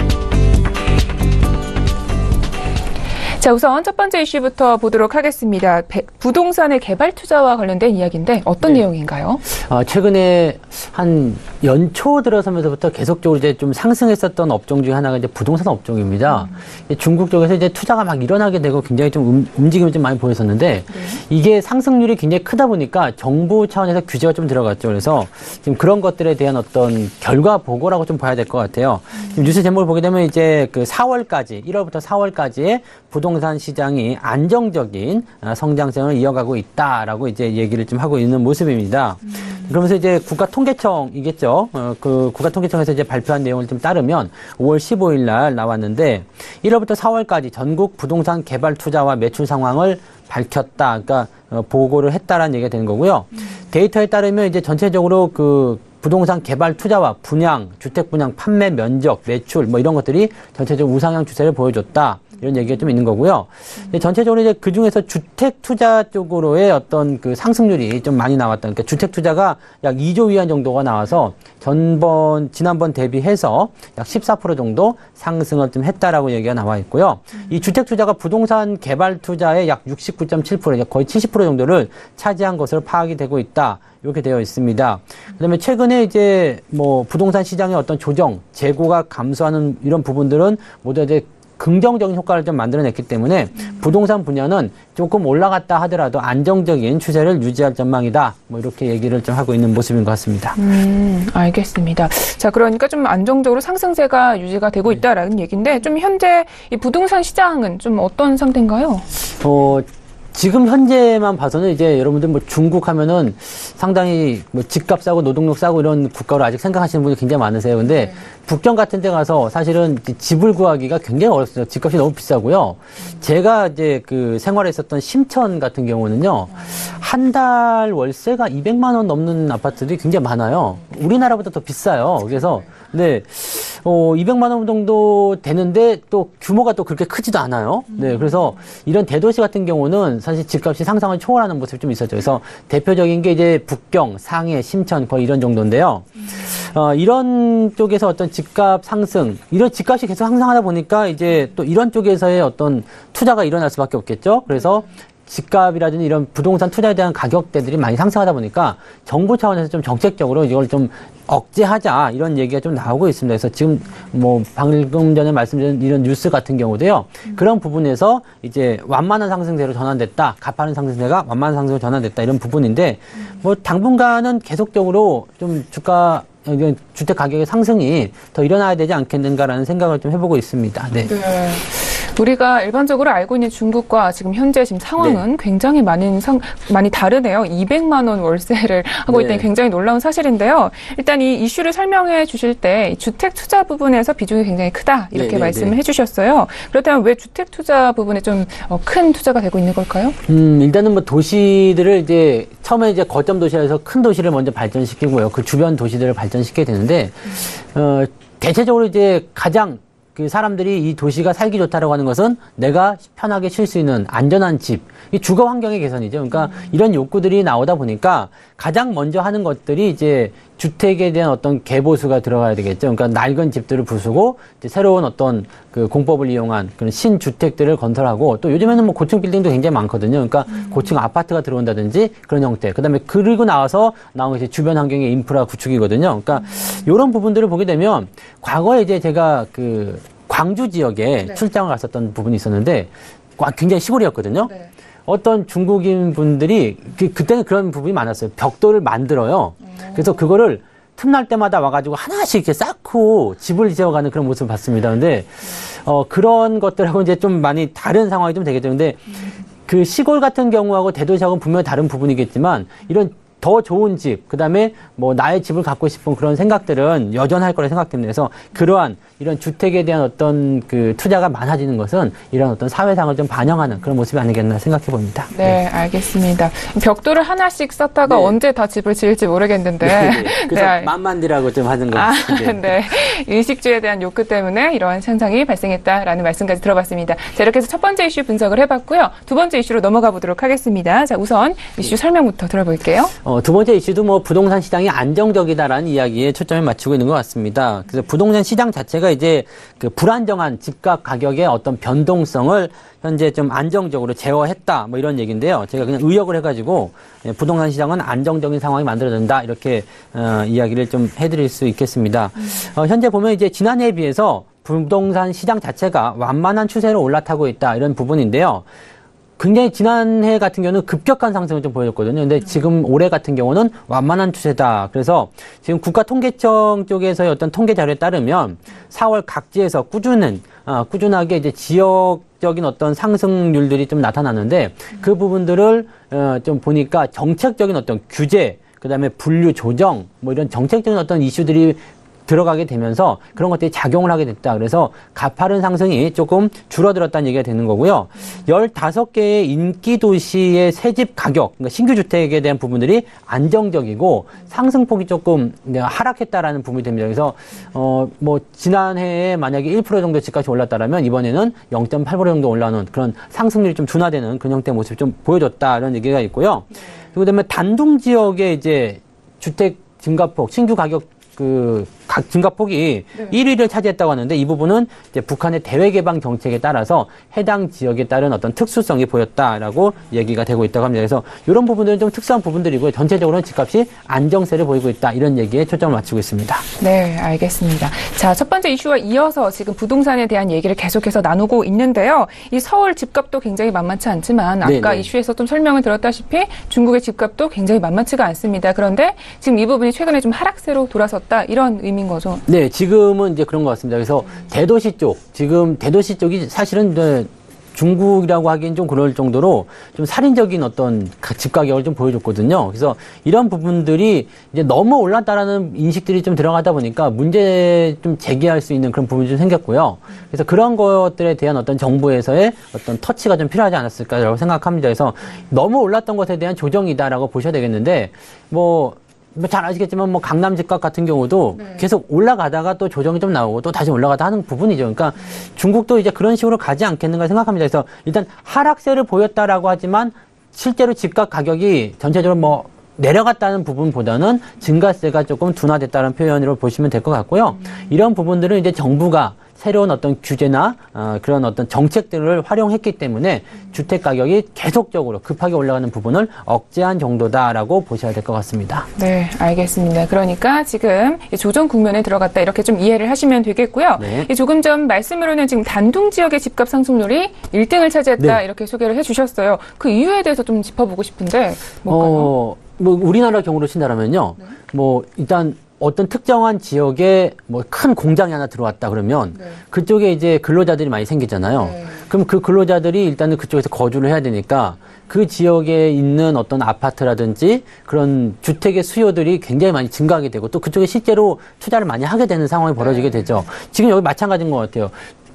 자, 우선 첫 번째 이슈부터 보도록 하겠습니다. 부동산의 개발 투자와 관련된 이야기인데 어떤 네. 내용인가요? 어, 최근에 한 연초 들어서면서부터 계속적으로 이제 좀 상승했었던 업종 중에 하나가 이제 부동산 업종입니다. 음. 중국 쪽에서 이제 투자가 막 일어나게 되고 굉장히 좀 음, 움직임이 좀 많이 보였었는데 네. 이게 상승률이 굉장히 크다 보니까 정부 차원에서 규제가 좀 들어갔죠. 그래서 지금 그런 것들에 대한 어떤 결과 보고라고 좀 봐야 될 것 같아요. 음. 지금 뉴스 제목을 보게 되면 이제 그 사월까지 일월부터 사월까지의 부동산 시장이 안정적인 성장성을 이어가고 있다라고 이제 얘기를 좀 하고 있는 모습입니다. 음. 그러면서 이제 국가통계청이겠죠. 어, 그 국가통계청에서 이제 발표한 내용을 좀 따르면 오월 십오일 날 나왔는데 일월부터 사월까지 전국 부동산 개발 투자와 매출 상황을 밝혔다. 그러니까 어, 보고를 했다라는 얘기가 되는 거고요. 음. 데이터에 따르면 이제 전체적으로 그 부동산 개발 투자와 분양, 주택 분양, 판매 면적, 매출 뭐 이런 것들이 전체적으로 우상향 추세를 보여줬다. 이런 얘기가 좀 있는 거고요. 음. 전체적으로 이제 그 중에서 주택 투자 쪽으로의 어떤 그 상승률이 좀 많이 나왔다. 그러니까 주택 투자가 약 이조 위안 정도가 나와서 전번, 지난번 대비해서 약 십사 퍼센트 정도 상승을 좀 했다라고 얘기가 나와 있고요. 음. 이 주택 투자가 부동산 개발 투자의 약 육십구 점 칠 퍼센트, 거의 칠십 퍼센트 정도를 차지한 것으로 파악이 되고 있다. 이렇게 되어 있습니다. 그다음에 최근에 이제 뭐 부동산 시장의 어떤 조정, 재고가 감소하는 이런 부분들은 모두 이제 긍정적인 효과를 좀 만들어냈기 때문에 부동산 분야는 조금 올라갔다 하더라도 안정적인 추세를 유지할 전망이다. 뭐 이렇게 얘기를 좀 하고 있는 모습인 것 같습니다. 음, 알겠습니다. 자, 그러니까 좀 안정적으로 상승세가 유지가 되고 있다라는 얘기인데 좀 현재 이 부동산 시장은 좀 어떤 상태인가요? 어, 지금 현재만 봐서는 이제 여러분들 뭐 중국 하면은 상당히 뭐 집값 싸고 노동력 싸고 이런 국가로 아직 생각하시는 분이 굉장히 많으세요. 근데 네. 북경 같은 데 가서 사실은 집을 구하기가 굉장히 어렵습니다. 집값이 너무 비싸고요. 음. 제가 이제 그 생활했었던 심천 같은 경우는요. 한 달 월세가 이백만 원 넘는 아파트들이 굉장히 많아요. 우리나라보다 더 비싸요. 그래서 네. 어, 이백만 원 정도 되는데 또 규모가 또 그렇게 크지도 않아요. 네. 그래서 이런 대도시 같은 경우는 사실 집값이 상상을 초월하는 모습이 좀 있었죠. 그래서 대표적인 게 이제 북경, 상해, 심천 거의 이런 정도인데요. 어, 이런 쪽에서 어떤 집값 상승, 이런 집값이 계속 상승하다 보니까 이제 또 이런 쪽에서의 어떤 투자가 일어날 수밖에 없겠죠. 그래서 집값이라든지 이런 부동산 투자에 대한 가격대들이 많이 상승하다 보니까 정부 차원에서 좀 정책적으로 이걸 좀 억제하자 이런 얘기가 좀 나오고 있습니다. 그래서 지금 뭐 방금 전에 말씀드린 이런 뉴스 같은 경우도요. 음. 그런 부분에서 이제 완만한 상승세로 전환됐다. 가파른 상승세가 완만한 상승세로 전환됐다. 이런 부분인데 음. 뭐 당분간은 계속적으로 좀 주가 주택 가격의 상승이 더 일어나야 되지 않겠는가라는 생각을 좀 해보고 있습니다. 네. 네. 우리가 일반적으로 알고 있는 중국과 지금 현재 지금 상황은 네. 굉장히 많은 상, 많이 다르네요. 이백만 원 월세를 하고 네. 있다니 굉장히 놀라운 사실인데요. 일단 이 이슈를 설명해 주실 때 주택 투자 부분에서 비중이 굉장히 크다 이렇게 네, 말씀을 네. 해주셨어요. 그렇다면 왜 주택 투자 부분에 좀 큰 투자가 되고 있는 걸까요? 음, 일단은 뭐 도시들을 이제 처음에 이제 거점 도시에서 큰 도시를 먼저 발전시키고요. 그 주변 도시들을 발전시켜야 되는데 음. 어, 대체적으로 이제 가장 그 사람들이 이 도시가 살기 좋다라고 하는 것은 내가 편하게 쉴 수 있는 안전한 집, 이 주거 환경의 개선이죠. 그러니까 음. 이런 욕구들이 나오다 보니까 가장 먼저 하는 것들이 이제 주택에 대한 어떤 개보수가 들어가야 되겠죠. 그러니까 낡은 집들을 부수고 이제 새로운 어떤 그 공법을 이용한 그런 신주택들을 건설하고 또 요즘에는 뭐 고층 빌딩도 굉장히 많거든요. 그러니까 음. 고층 아파트가 들어온다든지 그런 형태. 그다음에 그리고 나와서 나온 것이 주변 환경의 인프라 구축이거든요. 그러니까 음. 이런 부분들을 보게 되면 과거에 이제 제가 그 광주 지역에 네. 출장을 갔었던 부분이 있었는데 굉장히 시골이었거든요. 네. 어떤 중국인 분들이 그, 그때는 그런 부분이 많았어요. 벽돌을 만들어요. 음. 그래서 그거를 틈날 때마다 와가지고 하나씩 이렇게 쌓고 집을 지어가는 그런 모습을 봤습니다. 근데 어, 그런 것들하고 이제 좀 많이 다른 상황이 좀 되겠죠. 근데 음. 그 시골 같은 경우하고 대도시하고는 분명히 다른 부분이겠지만 이런 더 좋은 집, 그 다음에 뭐 나의 집을 갖고 싶은 그런 생각들은 여전할 거라 생각됩니다. 그래서 그러한 이런 주택에 대한 어떤 그 투자가 많아지는 것은 이런 어떤 사회상을 좀 반영하는 그런 모습이 아니겠나 생각해 봅니다. 네, 네. 알겠습니다. 벽돌을 하나씩 쌓다가 네. 언제 다 집을 지을지 모르겠는데. 네, 네. 그래서 네. 만만디라고 좀 하는 거. 아, 네. 네. 의식주에 대한 욕구 때문에 이러한 현상이 발생했다라는 말씀까지 들어봤습니다. 자, 이렇게 해서 첫 번째 이슈 분석을 해봤고요. 두 번째 이슈로 넘어가 보도록 하겠습니다. 자, 우선 이슈 설명부터 들어볼게요. 어, 두 번째 이슈도 뭐 부동산 시장이 안정적이다라는 이야기에 초점을 맞추고 있는 것 같습니다. 그래서 부동산 시장 자체가 이제 그 불안정한 집값 가격의 어떤 변동성을 현재 좀 안정적으로 제어했다 뭐 이런 얘기인데요. 제가 그냥 의역을 해가지고 부동산 시장은 안정적인 상황이 만들어진다 이렇게 어, 이야기를 좀 해드릴 수 있겠습니다. 어, 현재 보면 이제 지난해에 비해서 부동산 시장 자체가 완만한 추세로 올라타고 있다 이런 부분인데요. 굉장히 지난해 같은 경우는 급격한 상승을 좀 보여줬거든요. 근데 지금 올해 같은 경우는 완만한 추세다. 그래서 지금 국가통계청 쪽에서의 어떤 통계 자료에 따르면 사월 각지에서 꾸준한, 어, 꾸준하게 이제 지역적인 어떤 상승률들이 좀 나타나는데 그 부분들을, 어, 좀 보니까 정책적인 어떤 규제, 그 다음에 분류 조정, 뭐 이런 정책적인 어떤 이슈들이 들어가게 되면서 그런 것들이 작용을 하게 됐다. 그래서 가파른 상승이 조금 줄어들었다는 얘기가 되는 거고요. 열다섯 개의 인기 도시의 새집 가격, 그러니까 신규 주택에 대한 부분들이 안정적이고 상승폭이 조금 하락했다라는 부분이 됩니다. 그래서 어 뭐 지난해에 만약에 일 퍼센트 정도 집값이 올랐다라면 이번에는 영 점 팔 퍼센트 정도 올라오는 그런 상승률이 좀 둔화되는 그런 형태의 모습을 좀 보여줬다. 이런 얘기가 있고요. 그다음에 단둥 지역의 이제 주택 증가폭, 신규 가격 그 각 증가폭이 네. 일 위를 차지했다고 하는데 이 부분은 이제 북한의 대외 개방 정책에 따라서 해당 지역에 따른 어떤 특수성이 보였다라고 얘기가 되고 있다고 합니다. 그래서 이런 부분들은 좀 특수한 부분들이고요. 전체적으로는 집값이 안정세를 보이고 있다. 이런 얘기에 초점을 맞추고 있습니다. 네, 알겠습니다. 자, 첫 번째 이슈와 이어서 지금 부동산에 대한 얘기를 계속해서 나누고 있는데요. 이 서울 집값도 굉장히 만만치 않지만 아까 네네. 이슈에서 좀 설명을 들었다시피 중국의 집값도 굉장히 만만치가 않습니다. 그런데 지금 이 부분이 최근에 좀 하락세로 돌아섰다 이런 의미인 거죠. 네, 지금은 이제 그런 것 같습니다. 그래서 대도시 쪽, 지금 대도시 쪽이 사실은 이제 중국이라고 하기엔 좀 그럴 정도로 좀 살인적인 어떤 집 가격을 좀 보여줬거든요. 그래서 이런 부분들이 이제 너무 올랐다라는 인식들이 좀 들어가다 보니까 문제 좀 제기할 수 있는 그런 부분이 좀 생겼고요. 그래서 그런 것들에 대한 어떤 정부에서의 어떤 터치가 좀 필요하지 않았을까라고 생각합니다. 그래서 너무 올랐던 것에 대한 조정이다라고 보셔야 되겠는데, 뭐, 뭐 잘 아시겠지만 뭐 강남 집값 같은 경우도 네. 계속 올라가다가 또 조정이 좀 나오고 또 다시 올라가다 하는 부분이죠. 그러니까 중국도 이제 그런 식으로 가지 않겠는가 생각합니다. 그래서 일단 하락세를 보였다라고 하지만 실제로 집값 가격이 전체적으로 뭐 내려갔다는 부분보다는 증가세가 조금 둔화됐다는 표현으로 보시면 될 것 같고요. 이런 부분들은 이제 정부가 새로운 어떤 규제나 어, 그런 어떤 정책들을 활용했기 때문에 주택 가격이 계속적으로 급하게 올라가는 부분을 억제한 정도다라고 보셔야 될 것 같습니다. 네, 알겠습니다. 그러니까 지금 이 조정 국면에 들어갔다 이렇게 좀 이해를 하시면 되겠고요. 네. 이 조금 전 말씀으로는 지금 단둥 지역의 집값 상승률이 일 등을 차지했다 네. 이렇게 소개를 해주셨어요. 그 이유에 대해서 좀 짚어보고 싶은데 뭘까요? 어, 뭐 우리나라 경우로 친다라면요. 네. 뭐 일단 어떤 특정한 지역에 뭐 큰 공장이 하나 들어왔다 그러면 네. 그쪽에 이제 근로자들이 많이 생기잖아요. 네. 그럼 그 근로자들이 일단은 그쪽에서 거주를 해야 되니까 그 지역에 있는 어떤 아파트라든지 그런 주택의 수요들이 굉장히 많이 증가하게 되고 또 그쪽에 실제로 투자를 많이 하게 되는 상황이 벌어지게 되죠. 지금 여기 마찬가지인 것 같아요.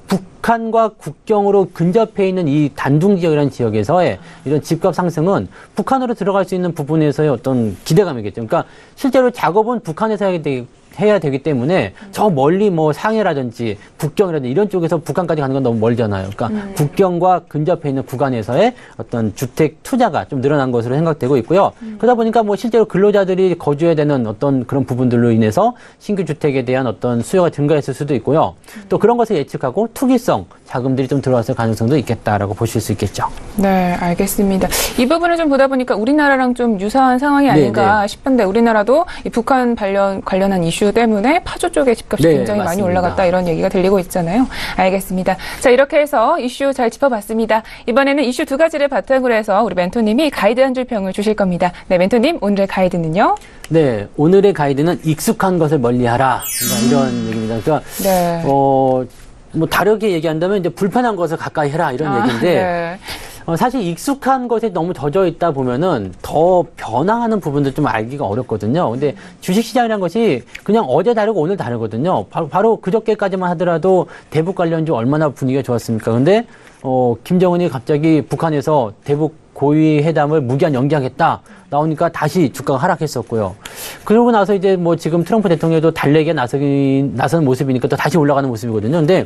북한과 국경으로 근접해 있는 이 단둥 지역이라는 지역에서의 이런 집값 상승은 북한으로 들어갈 수 있는 부분에서의 어떤 기대감이겠죠. 그러니까 실제로 작업은 북한에서 하게 되기 해야 되기 때문에 저 멀리 뭐 상해라든지 북경이라든지 이런 쪽에서 북한까지 가는 건 너무 멀잖아요. 그러니까 음. 국경과 근접해 있는 구간에서의 어떤 주택 투자가 좀 늘어난 것으로 생각되고 있고요. 음. 그러다 보니까 뭐 실제로 근로자들이 거주해야 되는 어떤 그런 부분들로 인해서 신규 주택에 대한 어떤 수요가 증가했을 수도 있고요. 음. 또 그런 것을 예측하고 투기성 자금들이 좀 들어왔을 가능성도 있겠다라고 보실 수 있겠죠. 네, 알겠습니다. 이 부분을 좀 보다 보니까 우리나라랑 좀 유사한 상황이 아닌가 네, 네. 싶은데 우리나라도 이 북한 관련, 관련한 이슈 때문에 파주 쪽의 집값이 네, 굉장히 많이 맞습니다. 올라갔다 이런 얘기가 들리고 있잖아요. 알겠습니다. 자, 이렇게 해서 이슈 잘 짚어봤습니다. 이번에는 이슈 두 가지를 바탕으로 해서 우리 멘토님이 가이드 한 줄 평을 주실 겁니다. 네, 멘토님 오늘의 가이드는요? 네, 오늘의 가이드는 익숙한 것을 멀리하라 이런 얘기입니다. 그러니까 네. 어, 뭐 다르게 얘기한다면 이제 불편한 것을 가까이 해라 이런 아, 얘기인데 네. 어, 사실 익숙한 것에 너무 젖어 있다 보면은 더 변화하는 부분들 좀 알기가 어렵거든요. 근데 주식시장이라는 것이 그냥 어제 다르고 오늘 다르거든요. 바로, 바로 그저께까지만 하더라도 대북 관련주 얼마나 분위기가 좋았습니까? 근데 어, 김정은이 갑자기 북한에서 대북 고위 회담을 무기한 연기하겠다 나오니까 다시 주가가 하락했었고요. 그러고 나서 이제 뭐 지금 트럼프 대통령도 달래기에 나서기, 나서는 모습이니까 또 다시 올라가는 모습이거든요. 근데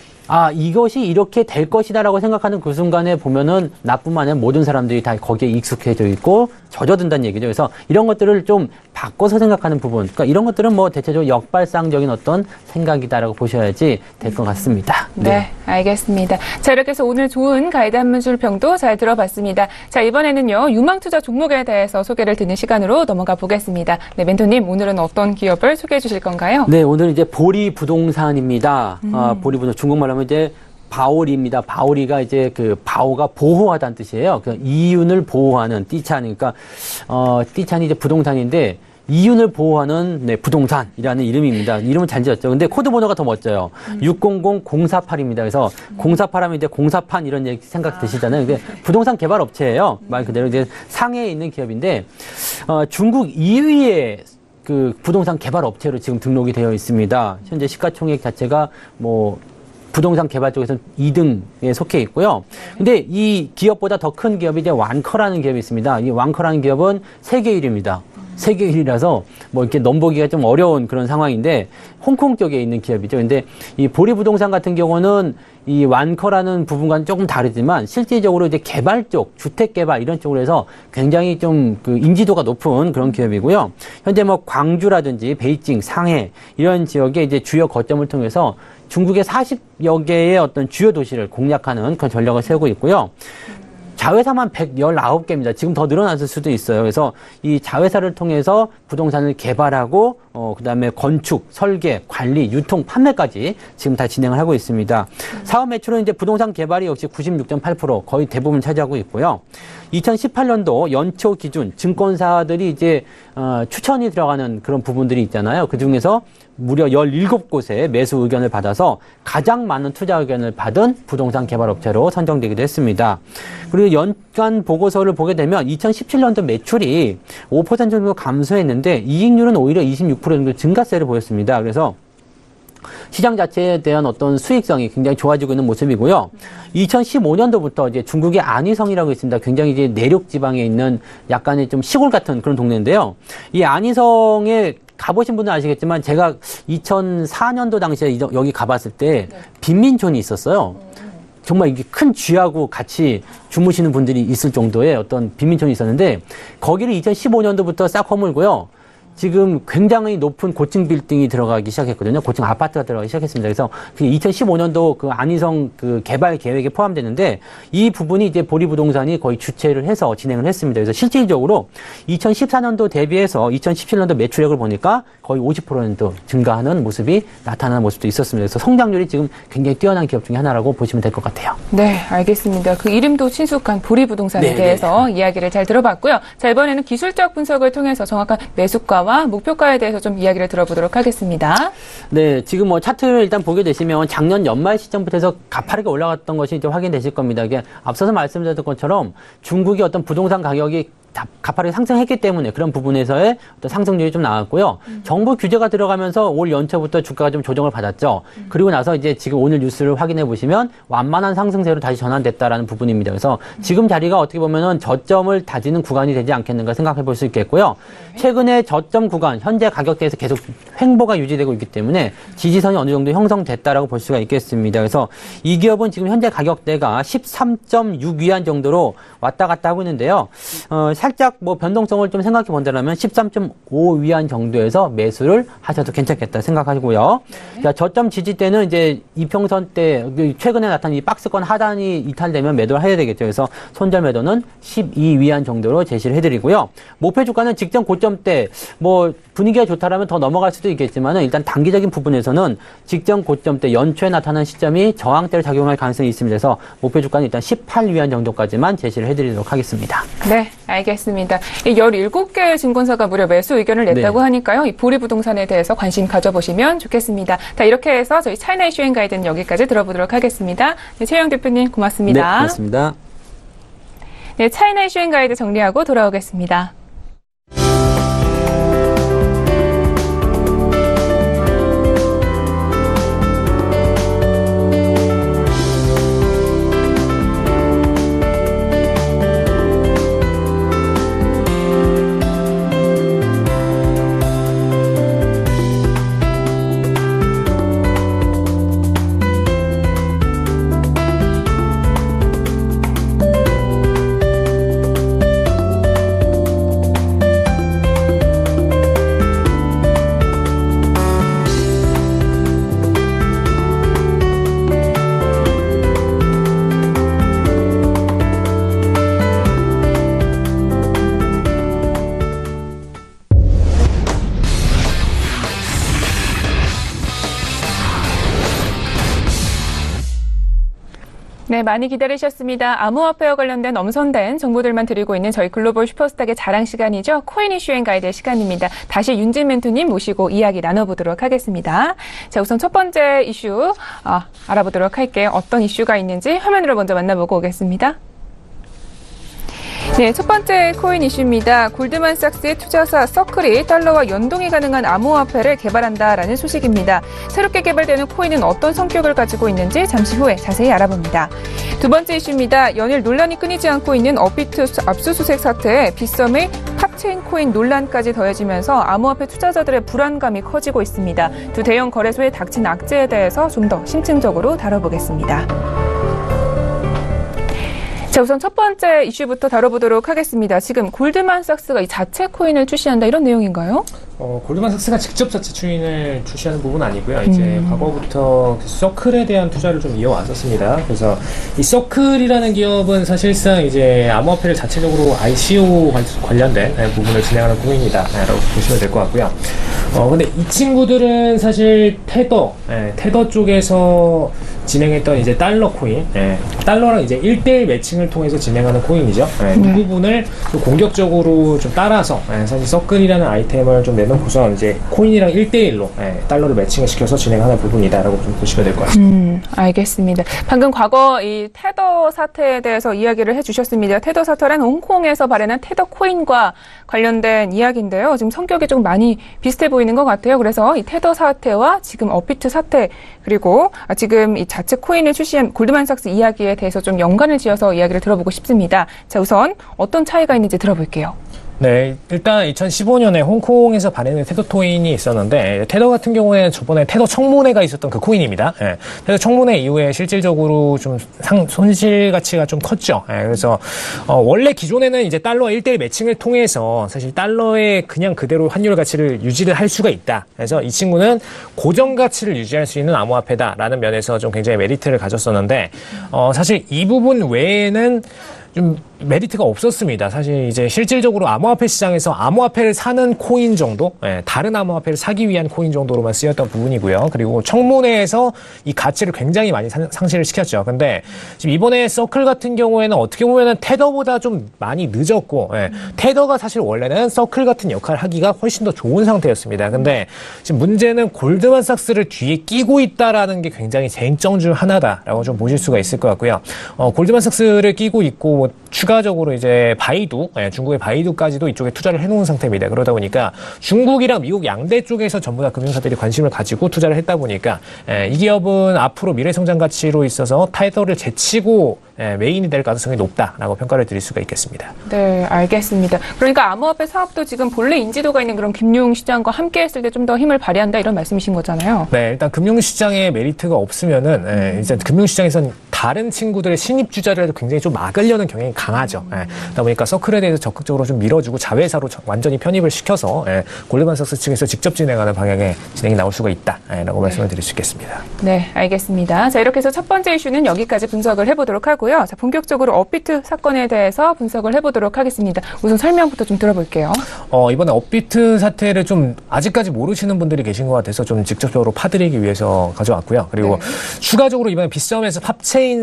아, 이것이 이렇게 될 것이다라고 생각하는 그 순간에 보면은 나뿐만 아니라 모든 사람들이 다 거기에 익숙해져 있고 젖어든다는 얘기죠. 그래서 이런 것들을 좀 바꿔서 생각하는 부분. 그러니까 이런 것들은 뭐 대체적으로 역발상적인 어떤 생각이다라고 보셔야지 될 것 같습니다. 네. 네, 알겠습니다. 자, 이렇게 해서 오늘 좋은 가이드 한문술 평도 잘 들어봤습니다. 자, 이번에는요, 유망투자 종목에 대해서 소개를 듣는 시간으로 넘어가 보겠습니다. 네, 멘토님, 오늘은 어떤 기업을 소개해 주실 건가요? 네, 오늘 이제 보리 부동산입니다. 음. 아, 보리 부동산, 중국말로 하면 이제 바오리입니다. 바오리가 이제 그 바오가 보호하다는 뜻이에요. 그 이윤을 보호하는 띠찬이니까 어 띠찬이 이제 부동산인데 이윤을 보호하는 네, 부동산이라는 이름입니다. 이름은 잘 지었죠. 근데 코드 번호가 더 멋져요. 음. 육공공 공사팔입니다. 그래서 공사팔 하면 이제 공사판 이런 얘기 생각 드시잖아요. 근데 부동산 개발 업체예요. 말 그대로 이제 상해에 있는 기업인데 어, 중국 이 위의 그 부동산 개발 업체로 지금 등록이 되어 있습니다. 현재 시가총액 자체가 뭐 부동산 개발 쪽에서는 이 등에 속해 있고요. 근데 이 기업보다 더 큰 기업이 이제 완커라는 기업이 있습니다. 이 완커라는 기업은 세계 일 위입니다. 세계 일 위라서 뭐 이렇게 넘보기가 좀 어려운 그런 상황인데 홍콩 쪽에 있는 기업이죠. 근데 이 보리부동산 같은 경우는 이 완커라는 부분과는 조금 다르지만 실질적으로 이제 개발 쪽, 주택 개발 이런 쪽으로 해서 굉장히 좀 그 인지도가 높은 그런 기업이고요. 현재 뭐 광주라든지 베이징, 상해 이런 지역의 이제 주요 거점을 통해서 중국의 사십여 개의 어떤 주요 도시를 공략하는 그런 전략을 세우고 있고요. 자회사만 백십구 개입니다. 지금 더 늘어났을 수도 있어요. 그래서 이 자회사를 통해서 부동산을 개발하고 어, 그다음에 건축, 설계, 관리, 유통, 판매까지 지금 다 진행을 하고 있습니다. 사업 매출은 이제 부동산 개발이 역시 구십육 점 팔 퍼센트 거의 대부분 차지하고 있고요. 이천십팔 년도 연초 기준 증권사들이 이제 어, 추천이 들어가는 그런 부분들이 있잖아요. 그중에서 무려 열일곱 곳의 매수 의견을 받아서 가장 많은 투자 의견을 받은 부동산 개발업체로 선정되기도 했습니다. 그리고 연간 보고서를 보게 되면 이천십칠 년도 매출이 오 퍼센트 정도 감소했는데 이익률은 오히려 이십육 퍼센트 정도 증가세를 보였습니다. 그래서 시장 자체에 대한 어떤 수익성이 굉장히 좋아지고 있는 모습이고요. 이천십오 년도부터 이제 중국의 안희성이라고 있습니다. 굉장히 이제 내륙 지방에 있는 약간의 좀 시골 같은 그런 동네인데요. 이 안희성에 가보신 분은 아시겠지만 제가 이천사 년도 당시에 여기 가봤을 때 빈민촌이 있었어요. 정말 이게 큰 쥐하고 같이 주무시는 분들이 있을 정도의 어떤 빈민촌이 있었는데 거기를 이천십오 년도부터 싹 허물고요. 지금 굉장히 높은 고층 빌딩이 들어가기 시작했거든요. 고층 아파트가 들어가기 시작했습니다. 그래서 이천십오 년도 그 안희성 그 개발 계획에 포함되는데 이 부분이 이제 보리부동산이 거의 주체를 해서 진행을 했습니다. 그래서 실질적으로 이천십사 년도 대비해서 이천십칠 년도 매출액을 보니까 거의 오십 퍼센트 증가하는 모습이 나타나는 모습도 있었습니다. 그래서 성장률이 지금 굉장히 뛰어난 기업 중에 하나라고 보시면 될 것 같아요. 네, 알겠습니다. 그 이름도 친숙한 보리부동산에 네, 대해서 네. 이야기를 잘 들어봤고요. 자, 이번에는 기술적 분석을 통해서 정확한 매수가와 목표가에 대해서 좀 이야기를 들어보도록 하겠습니다. 네, 지금 뭐 차트를 일단 보게 되시면 작년 연말 시점부터 해서 가파르게 올라갔던 것이 이제 확인되실 겁니다. 이게 앞서서 말씀드렸던 것처럼 중국의 어떤 부동산 가격이 가파르게 상승했기 때문에 그런 부분에서의 어떤 상승률이 좀 나왔고요. 음. 정부 규제가 들어가면서 올 연초부터 주가가 좀 조정을 받았죠. 음. 그리고 나서 이제 지금 오늘 뉴스를 확인해 보시면 완만한 상승세로 다시 전환됐다라는 부분입니다. 그래서 음. 지금 자리가 어떻게 보면은 저점을 다지는 구간이 되지 않겠는가 생각해 볼 수 있겠고요. 네. 최근에 저점 구간, 현재 가격대에서 계속 횡보가 유지되고 있기 때문에 지지선이 어느 정도 형성됐다라고 볼 수가 있겠습니다. 그래서 이 기업은 지금 현재 가격대가 십삼 점 육 위안 정도로 왔다 갔다 하고 있는데요. 어, 살짝 뭐 변동성을 좀 생각해 본다면 십삼 점 오 위안 정도에서 매수를 하셔도 괜찮겠다 생각하시고요. 네. 자, 저점 지지대는 이제 이평선 때 최근에 나타난 이 박스권 하단이 이탈되면 매도를 해야 되겠죠. 그래서 손절 매도는 십이 위안 정도로 제시를 해드리고요. 목표 주가는 직전 고점 때 뭐 분위기가 좋다라면 더 넘어갈 수도 있겠지만은 일단 단기적인 부분에서는 직전 고점 때 연초에 나타난 시점이 저항대를 작용할 가능성이 있습니다. 그래서 목표 주가는 일단 십팔 위안 정도까지만 제시를 해드리도록 하겠습니다. 네, 알겠습니다. 이 열일곱 개의 증권사가 무려 매수 의견을 냈다고 네. 하니까요. 이 보리부동산에 대해서 관심 가져보시면 좋겠습니다. 자, 이렇게 해서 저희 차이나 이슈 앤 가이드는 여기까지 들어보도록 하겠습니다. 네, 최영 대표님 고맙습니다. 네, 고맙습니다. 네, 차이나 이슈 앤 가이드 정리하고 돌아오겠습니다. 네, 많이 기다리셨습니다. 암호화폐와 관련된 엄선된 정보들만 드리고 있는 저희 글로벌 슈퍼스탁의 자랑 시간이죠. 코인 이슈 앤 가이드의 시간입니다. 다시 윤진 멘토님 모시고 이야기 나눠보도록 하겠습니다. 자, 우선 첫 번째 이슈 아, 알아보도록 할게요. 어떤 이슈가 있는지 화면으로 먼저 만나보고 오겠습니다. 네, 첫 번째 코인 이슈입니다. 골드만삭스의 투자사 서클이 달러와 연동이 가능한 암호화폐를 개발한다라는 소식입니다. 새롭게 개발되는 코인은 어떤 성격을 가지고 있는지 잠시 후에 자세히 알아봅니다. 두 번째 이슈입니다. 연일 논란이 끊이지 않고 있는 업비트 압수수색 사태에 빗썸의 탑 블록체인 코인 논란까지 더해지면서 암호화폐 투자자들의 불안감이 커지고 있습니다. 두 대형 거래소에 닥친 악재에 대해서 좀 더 심층적으로 다뤄보겠습니다. 자, 우선 첫 번째 이슈부터 다뤄보도록 하겠습니다. 지금 골드만삭스가 이 자체 코인을 출시한다 이런 내용인가요? 어, 골드만삭스가 직접 자체 코인을 출시하는 부분은 아니고요. 이제 음. 과거부터 서클에 대한 투자를 좀 이어왔었습니다. 그래서 이 서클이라는 기업은 사실상 이제 암호화폐를 자체적으로 아이씨오 관련된 부분을 진행하는 코인이다 라고 보시면 될 것 같고요. 어, 근데 이 친구들은 사실 테더, 예, 테더 쪽에서 진행했던 이제 달러 코인, 예, 달러랑 이제 일 대일 매칭을 통해서 진행하는 코인이죠. 예, 이 부분을 좀 공격적으로 좀 따라서, 예, 사실 서클이라는 아이템을 좀 내놓고서 이제 코인이랑 일 대일로 예, 달러를 매칭을 시켜서 진행하는 부분이다라고 좀 보시면 될 것 같습니다. 음, 알겠습니다. 방금 과거 이 테더 사태에 대해서 이야기를 해주셨습니다. 테더 사태는 홍콩에서 발행한 테더 코인과 관련된 이야기인데요. 지금 성격이 좀 많이 비슷해 보이는 것 같아요. 그래서 이 테더 사태와 지금 업비트 사태 그리고 지금 이 자체 코인을 출시한 골드만삭스 이야기에 대해서 좀 연관을 지어서 이야기를 들어보고 싶습니다. 자, 우선 어떤 차이가 있는지 들어볼게요. 네, 일단 이천십오 년에 홍콩에서 발행된 테더 코인이 있었는데, 테더 같은 경우에는 저번에 테더 청문회가 있었던 그 코인입니다. 예, 테더 청문회 이후에 실질적으로 좀 상, 손실 가치가 좀 컸죠. 예, 그래서, 어, 원래 기존에는 이제 달러 일 대일 매칭을 통해서 사실 달러의 그냥 그대로 환율 가치를 유지를 할 수가 있다. 그래서 이 친구는 고정 가치를 유지할 수 있는 암호화폐다라는 면에서 좀 굉장히 메리트를 가졌었는데, 어, 사실 이 부분 외에는 좀 메리트가 없었습니다. 사실 이제 실질적으로 암호화폐 시장에서 암호화폐를 사는 코인 정도, 예, 다른 암호화폐를 사기 위한 코인 정도로만 쓰였던 부분이고요. 그리고 청문회에서 이 가치를 굉장히 많이 상, 상실을 시켰죠. 근데 지금 이번에 서클 같은 경우에는 어떻게 보면은 테더보다 좀 많이 늦었고, 예, 테더가 사실 원래는 서클 같은 역할을 하기가 훨씬 더 좋은 상태였습니다. 근데 지금 문제는 골드만삭스를 뒤에 끼고 있다라는 게 굉장히 쟁점 중 하나다라고 좀 보실 수가 있을 것 같고요. 어, 골드만삭스를 끼고 있고 뭐 추가적으로 이제 바이두, 예, 중국의 바이두까지도 이쪽에 투자를 해놓은 상태입니다. 그러다 보니까 중국이랑 미국 양대 쪽에서 전부 다 금융사들이 관심을 가지고 투자를 했다 보니까 예, 이 기업은 앞으로 미래성장 가치로 있어서 테더를 제치고 예, 메인이 될 가능성이 높다라고 평가를 드릴 수가 있겠습니다. 네, 알겠습니다. 그러니까 암호화폐 사업도 지금 본래 인지도가 있는 그런 금융시장과 함께 했을 때 좀 더 힘을 발휘한다 이런 말씀이신 거잖아요. 네, 일단 금융시장에 메리트가 없으면은 예, 이제 금융시장에서는 다른 친구들의 신입주자를 굉장히 좀 막으려는 경향이 강하죠. 예, 그러다 보니까 서클에 대해서 적극적으로 좀 밀어주고 자회사로 완전히 편입을 시켜서 예, 골드만삭스 측에서 직접 진행하는 방향의 진행이 나올 수가 있다라고 네. 말씀을 드릴 수 있겠습니다. 네, 알겠습니다. 자, 이렇게 해서 첫 번째 이슈는 여기까지 분석을 해보도록 하고요. 자, 본격적으로 업비트 사건에 대해서 분석을 해보도록 하겠습니다. 우선 설명부터 좀 들어볼게요. 어, 이번에 업비트 사태를 좀 아직까지 모르시는 분들이 계신 것 같아서 좀 직접적으로 파드리기 위해서 가져왔고요. 그리고 네. 추가적으로 이번에 빗썸에서 팝체인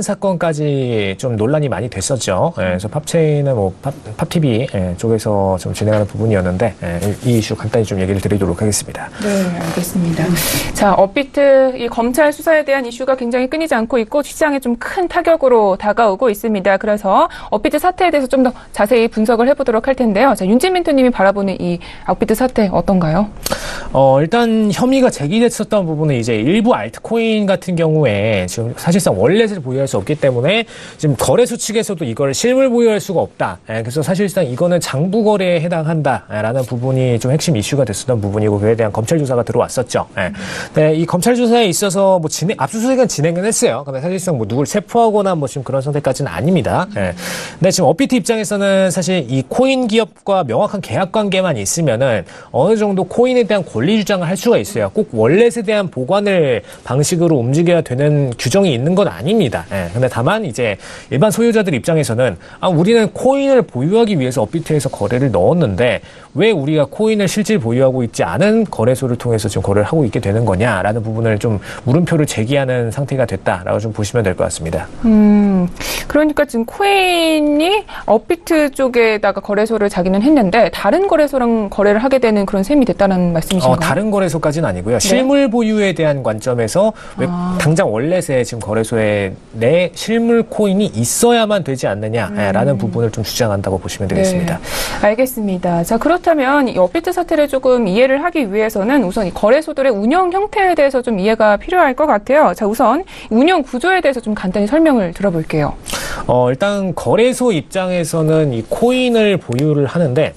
사건까지 좀 논란이 많이 됐었죠. 예, 그래서 팝체인은 뭐 팝, 팝티비 예, 쪽에서 좀 진행하는 부분이었는데 예, 이 이슈 간단히 좀 얘기를 드리도록 하겠습니다. 네, 알겠습니다. 자, 업비트 이 검찰 수사에 대한 이슈가 굉장히 끊이지 않고 있고 시장에 좀 큰 타격으로 다가오고 있습니다. 그래서 업비트 사태에 대해서 좀 더 자세히 분석을 해보도록 할 텐데요. 자, 윤진 멘토님이 바라보는 이 업비트 사태 어떤가요? 어, 일단 혐의가 제기됐었던 부분은 이제 일부 알트코인 같은 경우에 지금 사실상 월렛을 보유할 수 없기 때문에 지금 거래소 측에서도 이걸 실물 보유할 수가 없다. 예, 그래서 사실상 이거는 장부 거래에 해당한다라는 부분이 좀 핵심 이슈가 됐었던 부분이고 그에 대한 검찰 조사가 들어왔었죠. 예. 네, 이 검찰 조사에 있어서 뭐 진행, 압수수색은 진행은 했어요. 근데 사실상 뭐 누굴 체포하거나 뭐 지금 그런 상태까지는 아닙니다. 예. 근데 지금 업비트 입장에서는 사실 이 코인 기업과 명확한 계약 관계만 있으면은 어느 정도 코인에 대한 권리 주장을 할 수가 있어요. 꼭 월렛에 대한 보관을 방식으로 움직여야 되는 규정이 있는 건 아닙니다. 예. 근데 다만 이제 일반 소유자들 입장에서는 아, 우리는 코인을 보유하기 위해서 업비트에서 거래를 넣었는데 왜 우리가 코인을 실질 보유하고 있지 않은 거래소를 통해서 지금 거래를 하고 있게 되는 거냐라는 부분을 좀 물음표를 제기하는 상태가 됐다라고 좀 보시면 될 것 같습니다. 음, 그러니까 지금 코인이 업비트 쪽에다가 거래소를 자기는 했는데 다른 거래소랑 거래를 하게 되는 그런 셈이 됐다는 말씀이신가요? 어, 다른 거래소까지는 아니고요. 네. 실물 보유에 대한 관점에서 왜 아. 당장 월렛에 지금 거래소에 내 실물 코인이 있어야만 되지 않느냐라는 음. 부분을 좀 주장한다고 보시면 되겠습니다. 네. 알겠습니다. 자, 그렇다면 이 업비트 사태를 조금 이해를 하기 위해서는 우선 이 거래소들의 운영 형태에 대해서 좀 이해가 필요할 것 같아요. 자, 우선 운영 구조에 대해서 좀 간단히 설명을 들어볼게요. 어, 일단 거래소 입장에서는 이 코인을 보유를 하는데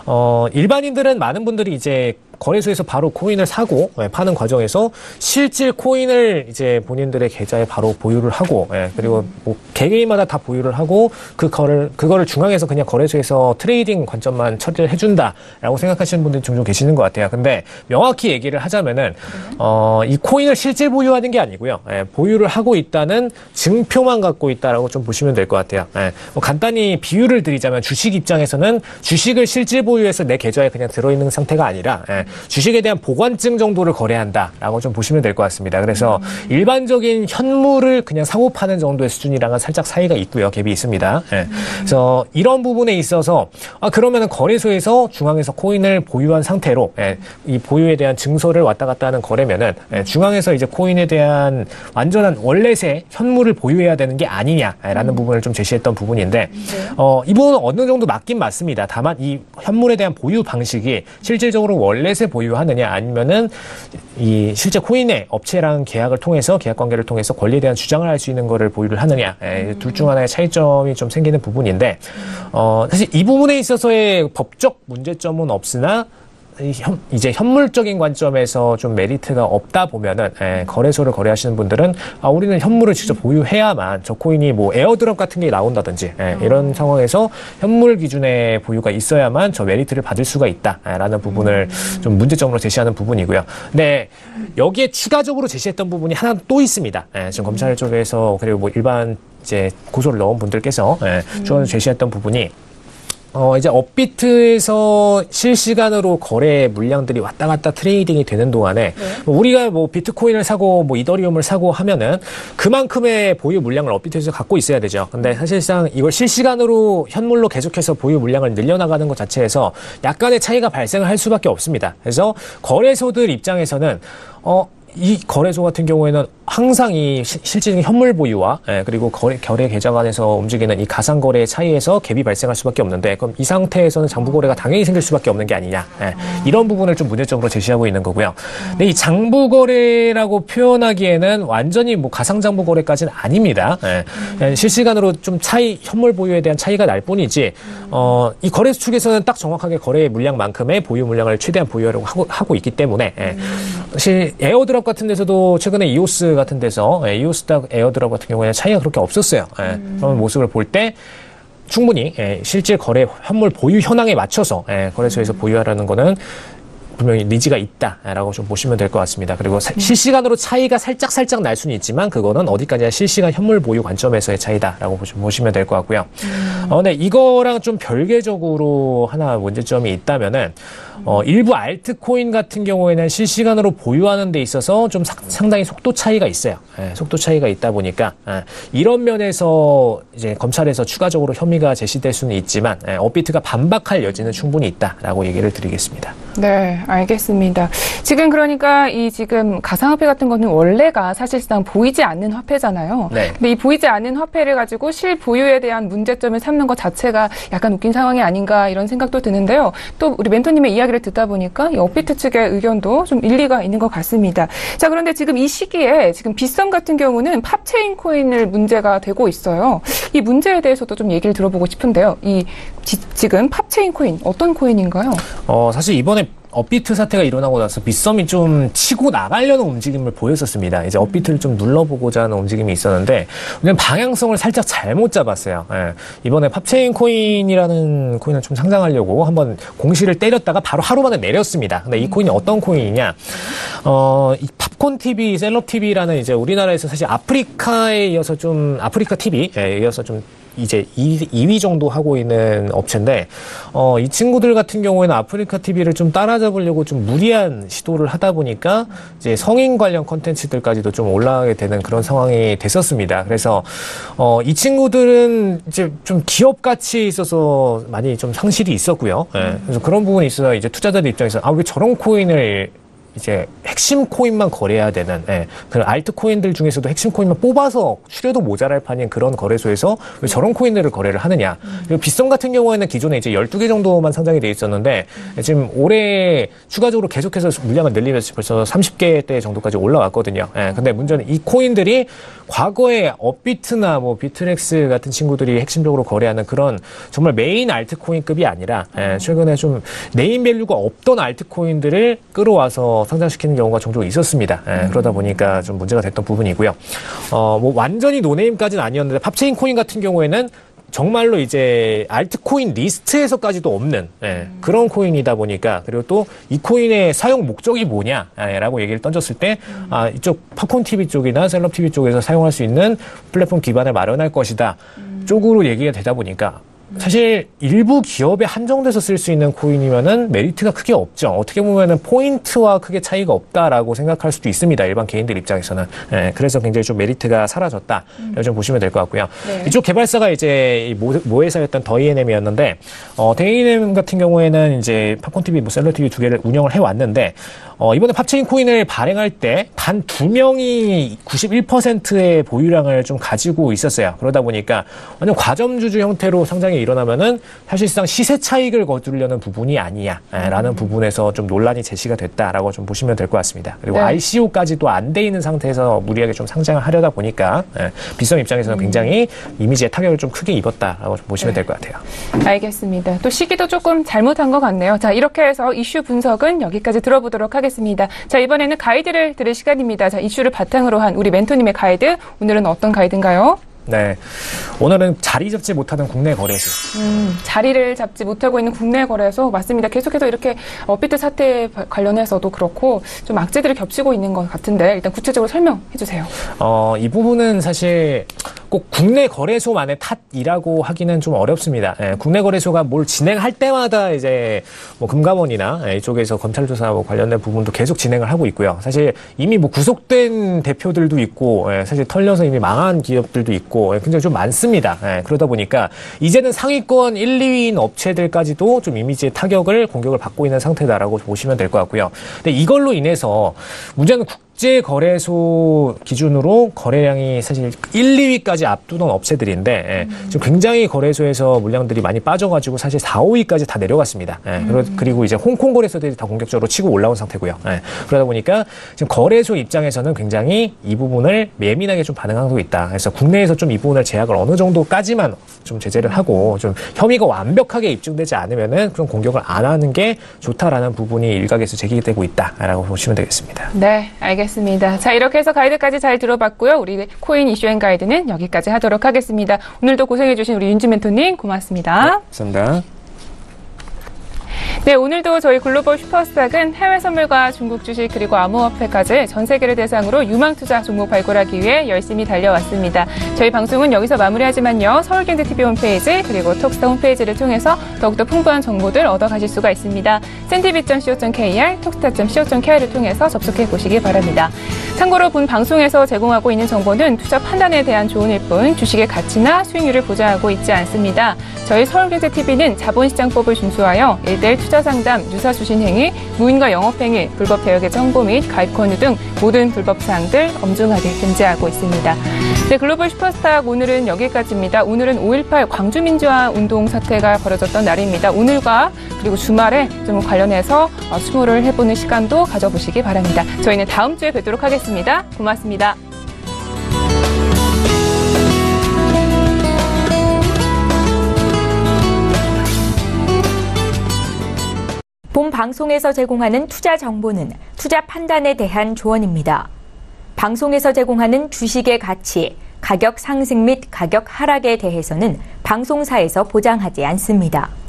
어, 일반인들은 많은 분들이 이제 거래소에서 바로 코인을 사고 예, 파는 과정에서 실질 코인을 이제 본인들의 계좌에 바로 보유를 하고 예, 그리고 뭐 개개인마다 다 보유를 하고 그 거를 그거를 중앙에서 그냥 거래소에서 트레이딩 관점만 처리를 해준다라고 생각하시는 분들이 종종 계시는 것 같아요. 근데 명확히 얘기를 하자면은 어, 이 코인을 실질 보유하는 게 아니고요. 예, 보유를 하고 있다는 증표만 갖고 있다라고 좀 보시면 될 것 같아요. 예, 뭐 간단히 비유를 드리자면 주식 입장에서는 주식을 실질 보유해서 내 계좌에 그냥 들어있는 상태가 아니라 예, 주식에 대한 보관증 정도를 거래한다라고 좀 보시면 될 것 같습니다. 그래서 음. 일반적인 현물을 그냥 사고 파는 정도의 수준이랑은 살짝 사이가 있고요. 갭이 있습니다. 예. 음. 그래서 이런 부분에 있어서 아 그러면은 거래소에서 중앙에서 코인을 보유한 상태로 예, 이 보유에 대한 증서를 왔다 갔다 하는 거래면은 예, 중앙에서 이제 코인에 대한 완전한 월렛의 현물을 보유해야 되는 게 아니냐라는 음. 부분을 좀 제시했던 부분인데 네. 어, 이 부분은 어느 정도 맞긴 맞습니다. 다만 이 현물에 대한 보유 방식이 실질적으로 월렛에 보유하느냐 아니면은 이 실제 코인의 업체랑 계약을 통해서 계약 관계를 통해서 권리에 대한 주장을 할 수 있는 거를 보유를 하느냐 예, 둘 중 하나의 차이점이 좀 생기는 부분인데 어, 사실 이 부분에 있어서의 법적 문제점은 없으나 현, 이제 현물적인 관점에서 좀 메리트가 없다 보면은 예, 거래소를 거래하시는 분들은 아 우리는 현물을 직접 보유해야만 저 코인이 뭐 에어드롭 같은 게 나온다든지 예, 이런 상황에서 현물 기준의 보유가 있어야만 저 메리트를 받을 수가 있다라는 부분을 좀 문제점으로 제시하는 부분이고요. 근데 여기에 추가적으로 제시했던 부분이 하나 또 있습니다. 예, 지금 검찰 쪽에서 그리고 뭐 일반 이제 고소를 넣은 분들께서 예, 추가로 제시했던 부분이 어, 이제 업비트에서 실시간으로 거래 물량들이 왔다 갔다 트레이딩이 되는 동안에 네. 뭐 우리가 뭐 비트코인을 사고 뭐 이더리움을 사고 하면은 그만큼의 보유 물량을 업비트에서 갖고 있어야 되죠. 근데 사실상 이걸 실시간으로 현물로 계속해서 보유 물량을 늘려나가는 것 자체에서 약간의 차이가 발생을 할 수밖에 없습니다. 그래서 거래소들 입장에서는 어, 이 거래소 같은 경우에는 항상 이 시, 실질적인 현물 보유와 예, 그리고 거래, 거래 계좌 간에서 움직이는 이 가상 거래의 차이에서 갭이 발생할 수밖에 없는데 그럼 이 상태에서는 장부 거래가 당연히 생길 수밖에 없는 게 아니냐 예, 이런 부분을 좀 문제점으로 제시하고 있는 거고요. 근데 이 장부 거래라고 표현하기에는 완전히 뭐 가상 장부 거래까지는 아닙니다. 예, 실시간으로 좀 차이 현물 보유에 대한 차이가 날 뿐이지 어, 이 거래소 측에서는 딱 정확하게 거래 물량만큼의 보유 물량을 최대한 보유하려고 하고, 하고 있기 때문에 예, 사실 에어드롭 같은 데서도 최근에 이오스 같은 데서 예, 이오스닥 에어드롭 같은 경우에는 차이가 그렇게 없었어요. 예, 음. 그런 모습을 볼 때 충분히 예, 실제 거래 현물 보유 현황에 맞춰서 예, 거래소에서 음. 보유하라는 거는 분명히 니즈가 있다라고 좀 보시면 될 것 같습니다. 그리고 사, 실시간으로 차이가 살짝 살짝 날 수는 있지만 그거는 어디까지나 실시간 현물 보유 관점에서의 차이다라고 보시면 될 것 같고요. 음. 어, 네, 이거랑 좀 별개적으로 하나 문제점이 있다면은 어, 일부 알트코인 같은 경우에는 실시간으로 보유하는 데 있어서 좀 사, 상당히 속도 차이가 있어요. 예, 속도 차이가 있다 보니까 예, 이런 면에서 이제 검찰에서 추가적으로 혐의가 제시될 수는 있지만 예, 업비트가 반박할 여지는 충분히 있다라고 얘기를 드리겠습니다. 네, 알겠습니다. 지금 그러니까 이 지금 가상화폐 같은 거는 원래가 사실상 보이지 않는 화폐잖아요. 네. 근데 이 보이지 않는 화폐를 가지고 실보유에 대한 문제점을 삼는 것 자체가 약간 웃긴 상황이 아닌가 이런 생각도 드는데요. 또 우리 멘토님의 이야기를 듣다 보니까 이 업비트 측의 의견도 좀 일리가 있는 것 같습니다. 자, 그런데 지금 이 시기에 지금 빗썸 같은 경우는 팝체인 코인을 문제가 되고 있어요. 이 문제에 대해서도 좀 얘기를 들어보고 싶은데요. 이 지, 지금 팝체인 코인 어떤 코인인가요? 어, 사실 이번에 업비트 사태가 일어나고 나서 빗썸이 좀 치고 나가려는 움직임을 보였었습니다. 이제 업비트를 좀 눌러보고자 하는 움직임이 있었는데 그냥 방향성을 살짝 잘못 잡았어요. 예. 이번에 팝체인 코인이라는 코인을 좀 상장하려고 한번 공시를 때렸다가 바로 하루 만에 내렸습니다. 근데 이 코인이 어떤 코인이냐? 어, 이 팝콘 티비, 셀럽 티비라는 이제 우리나라에서 사실 아프리카에 이어서 좀 아프리카 티비에 이어서 좀 이제 이 위 정도 하고 있는 업체인데, 어, 이 친구들 같은 경우에는 아프리카 티비를 좀 따라잡으려고 좀 무리한 시도를 하다 보니까, 이제 성인 관련 콘텐츠들까지도 좀 올라가게 되는 그런 상황이 됐었습니다. 그래서, 어, 이 친구들은 이제 좀 기업 가치에 있어서 많이 좀 상실이 있었고요. 예. 그래서 그런 부분이 있어서 이제 투자자들 입장에서, 아, 왜 저런 코인을 이제 핵심 코인만 거래해야 되는 예, 그 알트 코인들 중에서도 핵심 코인만 뽑아서 추려도 모자랄 판인 그런 거래소에서 왜 저런 코인들을 거래를 하느냐. 음. 그리고 빗썸 같은 경우에는 기존에 이제 열두 개 정도만 상장이 돼 있었는데 음. 지금 올해 추가적으로 계속해서 물량을 늘리면서 벌써 서른 개대 정도까지 올라왔거든요. 예, 근데 문제는 이 코인들이 과거에 업비트나 뭐 비트렉스 같은 친구들이 핵심적으로 거래하는 그런 정말 메인 알트코인급이 아니라 예, 최근에 좀 네임밸류가 없던 알트코인들을 끌어와서 상장시키는 경우가 종종 있었습니다. 예, 음. 그러다 보니까 좀 문제가 됐던 부분이고요. 어, 뭐 완전히 노네임까지는 아니었는데 팝체인 코인 같은 경우에는 정말로 이제 알트코인 리스트에서까지도 없는 예, 음. 그런 코인이다 보니까 그리고 또 이 코인의 사용 목적이 뭐냐라고 얘기를 던졌을 때 음. 아, 이쪽 팝콘티비 쪽이나 셀럽티비 쪽에서 사용할 수 있는 플랫폼 기반을 마련할 것이다 음. 쪽으로 얘기가 되다 보니까 사실 일부 기업에 한정돼서 쓸 수 있는 코인이면은 메리트가 크게 없죠. 어떻게 보면은 포인트와 크게 차이가 없다라고 생각할 수도 있습니다. 일반 개인들 입장에서는. 예, 그래서 굉장히 좀 메리트가 사라졌다. 음. 좀 보시면 될 것 같고요. 네. 이쪽 개발사가 이제 모, 모회사였던 더이엔엠이었는데, 어, 더이엔엠 같은 경우에는 이제 팝콘티비, 뭐 셀러티비 두 개를 운영을 해왔는데, 어, 이번에 팝체인 코인을 발행할 때 단 두 명이 구십일 퍼센트의 보유량을 좀 가지고 있었어요. 그러다 보니까 완전 과점주주 형태로 상장이 일어나면은 사실상 시세 차익을 거두려는 부분이 아니야. 라는 음. 부분에서 좀 논란이 제시가 됐다라고 좀 보시면 될 것 같습니다. 그리고 네. 아이씨오까지도 안 돼 있는 상태에서 무리하게 좀 상장을 하려다 보니까 예, 빗썸 입장에서는 음. 굉장히 이미지에 타격을 좀 크게 입었다라고 좀 보시면 네. 될 것 같아요. 알겠습니다. 또 시기도 조금 잘못한 것 같네요. 자, 이렇게 해서 이슈 분석은 여기까지 들어보도록 하겠습니다. 자, 이번에는 가이드를 들을 시간입니다. 자, 이슈를 바탕으로 한 우리 멘토님의 가이드, 오늘은 어떤 가이드인가요? 네. 오늘은 자리 잡지 못하는 국내 거래소. 음, 자리를 잡지 못하고 있는 국내 거래소. 맞습니다. 계속해서 이렇게 업비트 사태 관련해서도 그렇고 좀 악재들이 겹치고 있는 것 같은데 일단 구체적으로 설명해 주세요. 어, 이 부분은 사실 꼭 국내 거래소만의 탓이라고 하기는 좀 어렵습니다. 예, 국내 거래소가 뭘 진행할 때마다 이제 뭐 금감원이나 예, 이쪽에서 검찰 조사 뭐 관련된 부분도 계속 진행을 하고 있고요. 사실 이미 뭐 구속된 대표들도 있고 예, 사실 털려서 이미 망한 기업들도 있고 굉장히 좀 많습니다. 예, 그러다 보니까 이제는 상위권 일, 이 위인 업체들까지도 좀 이미지의 타격을 공격을 받고 있는 상태다라고 보시면 될 것 같고요. 근데 이걸로 인해서 문제는 국제 거래소 기준으로 거래량이 사실 일, 이 위까지 앞두던 업체들인데 예, 음. 지금 굉장히 거래소에서 물량들이 많이 빠져가지고 사실 사, 오 위까지 다 내려갔습니다. 예, 음. 그리고 이제 홍콩 거래소들이 다 공격적으로 치고 올라온 상태고요. 예, 그러다 보니까 지금 거래소 입장에서는 굉장히 이 부분을 예민하게 좀 반응하고 있다. 그래서 국내에서 좀 이 부분을 제약을 어느 정도까지만 좀 제재를 하고 좀 혐의가 완벽하게 입증되지 않으면은 그런 공격을 안 하는 게 좋다라는 부분이 일각에서 제기되고 있다라고 보시면 되겠습니다. 네, 알겠습니다. 자, 이렇게 해서 가이드까지 잘 들어봤고요. 우리 코인 이슈앤 가이드는 여기까지 하도록 하겠습니다. 오늘도 고생해주신 우리 윤지 멘토님 고맙습니다. 네, 감사합니다. 네, 오늘도 저희 글로벌 슈퍼스탁은 해외 선물과 중국 주식 그리고 암호화폐까지 전 세계를 대상으로 유망 투자 종목 발굴하기 위해 열심히 달려왔습니다. 저희 방송은 여기서 마무리하지만요. 서울경제티비 홈페이지 그리고 톡스타 홈페이지를 통해서 더욱더 풍부한 정보들 얻어가실 수가 있습니다. 센티비 닷 씨오 닷 케이알, 톡스타 닷 씨오 닷 케이알을 통해서 접속해 보시기 바랍니다. 참고로 본 방송에서 제공하고 있는 정보는 투자 판단에 대한 조언일 뿐 주식의 가치나 수익률을 보장하고 있지 않습니다. 저희 서울경제티비는 자본시장법을 준수하여 일대일 투자 상담, 유사 수신 행위, 무인과 영업행위, 불법 대역의 정보 및 가입 권유 등 모든 불법 사항들 엄중하게 금지하고 있습니다. 네, 글로벌 슈퍼스탁 오늘은 여기까지입니다. 오늘은 오일팔 광주민주화 운동 사태가 벌어졌던 날입니다. 오늘과 그리고 주말에 좀 관련해서 추모를 해보는 시간도 가져보시기 바랍니다. 저희는 다음 주에 뵙도록 하겠습니다. 고맙습니다. 본 방송에서 제공하는 투자 정보는 투자 판단에 대한 조언입니다. 방송에서 제공하는 주식의 가치, 가격 상승 및 가격 하락에 대해서는 방송사에서 보장하지 않습니다.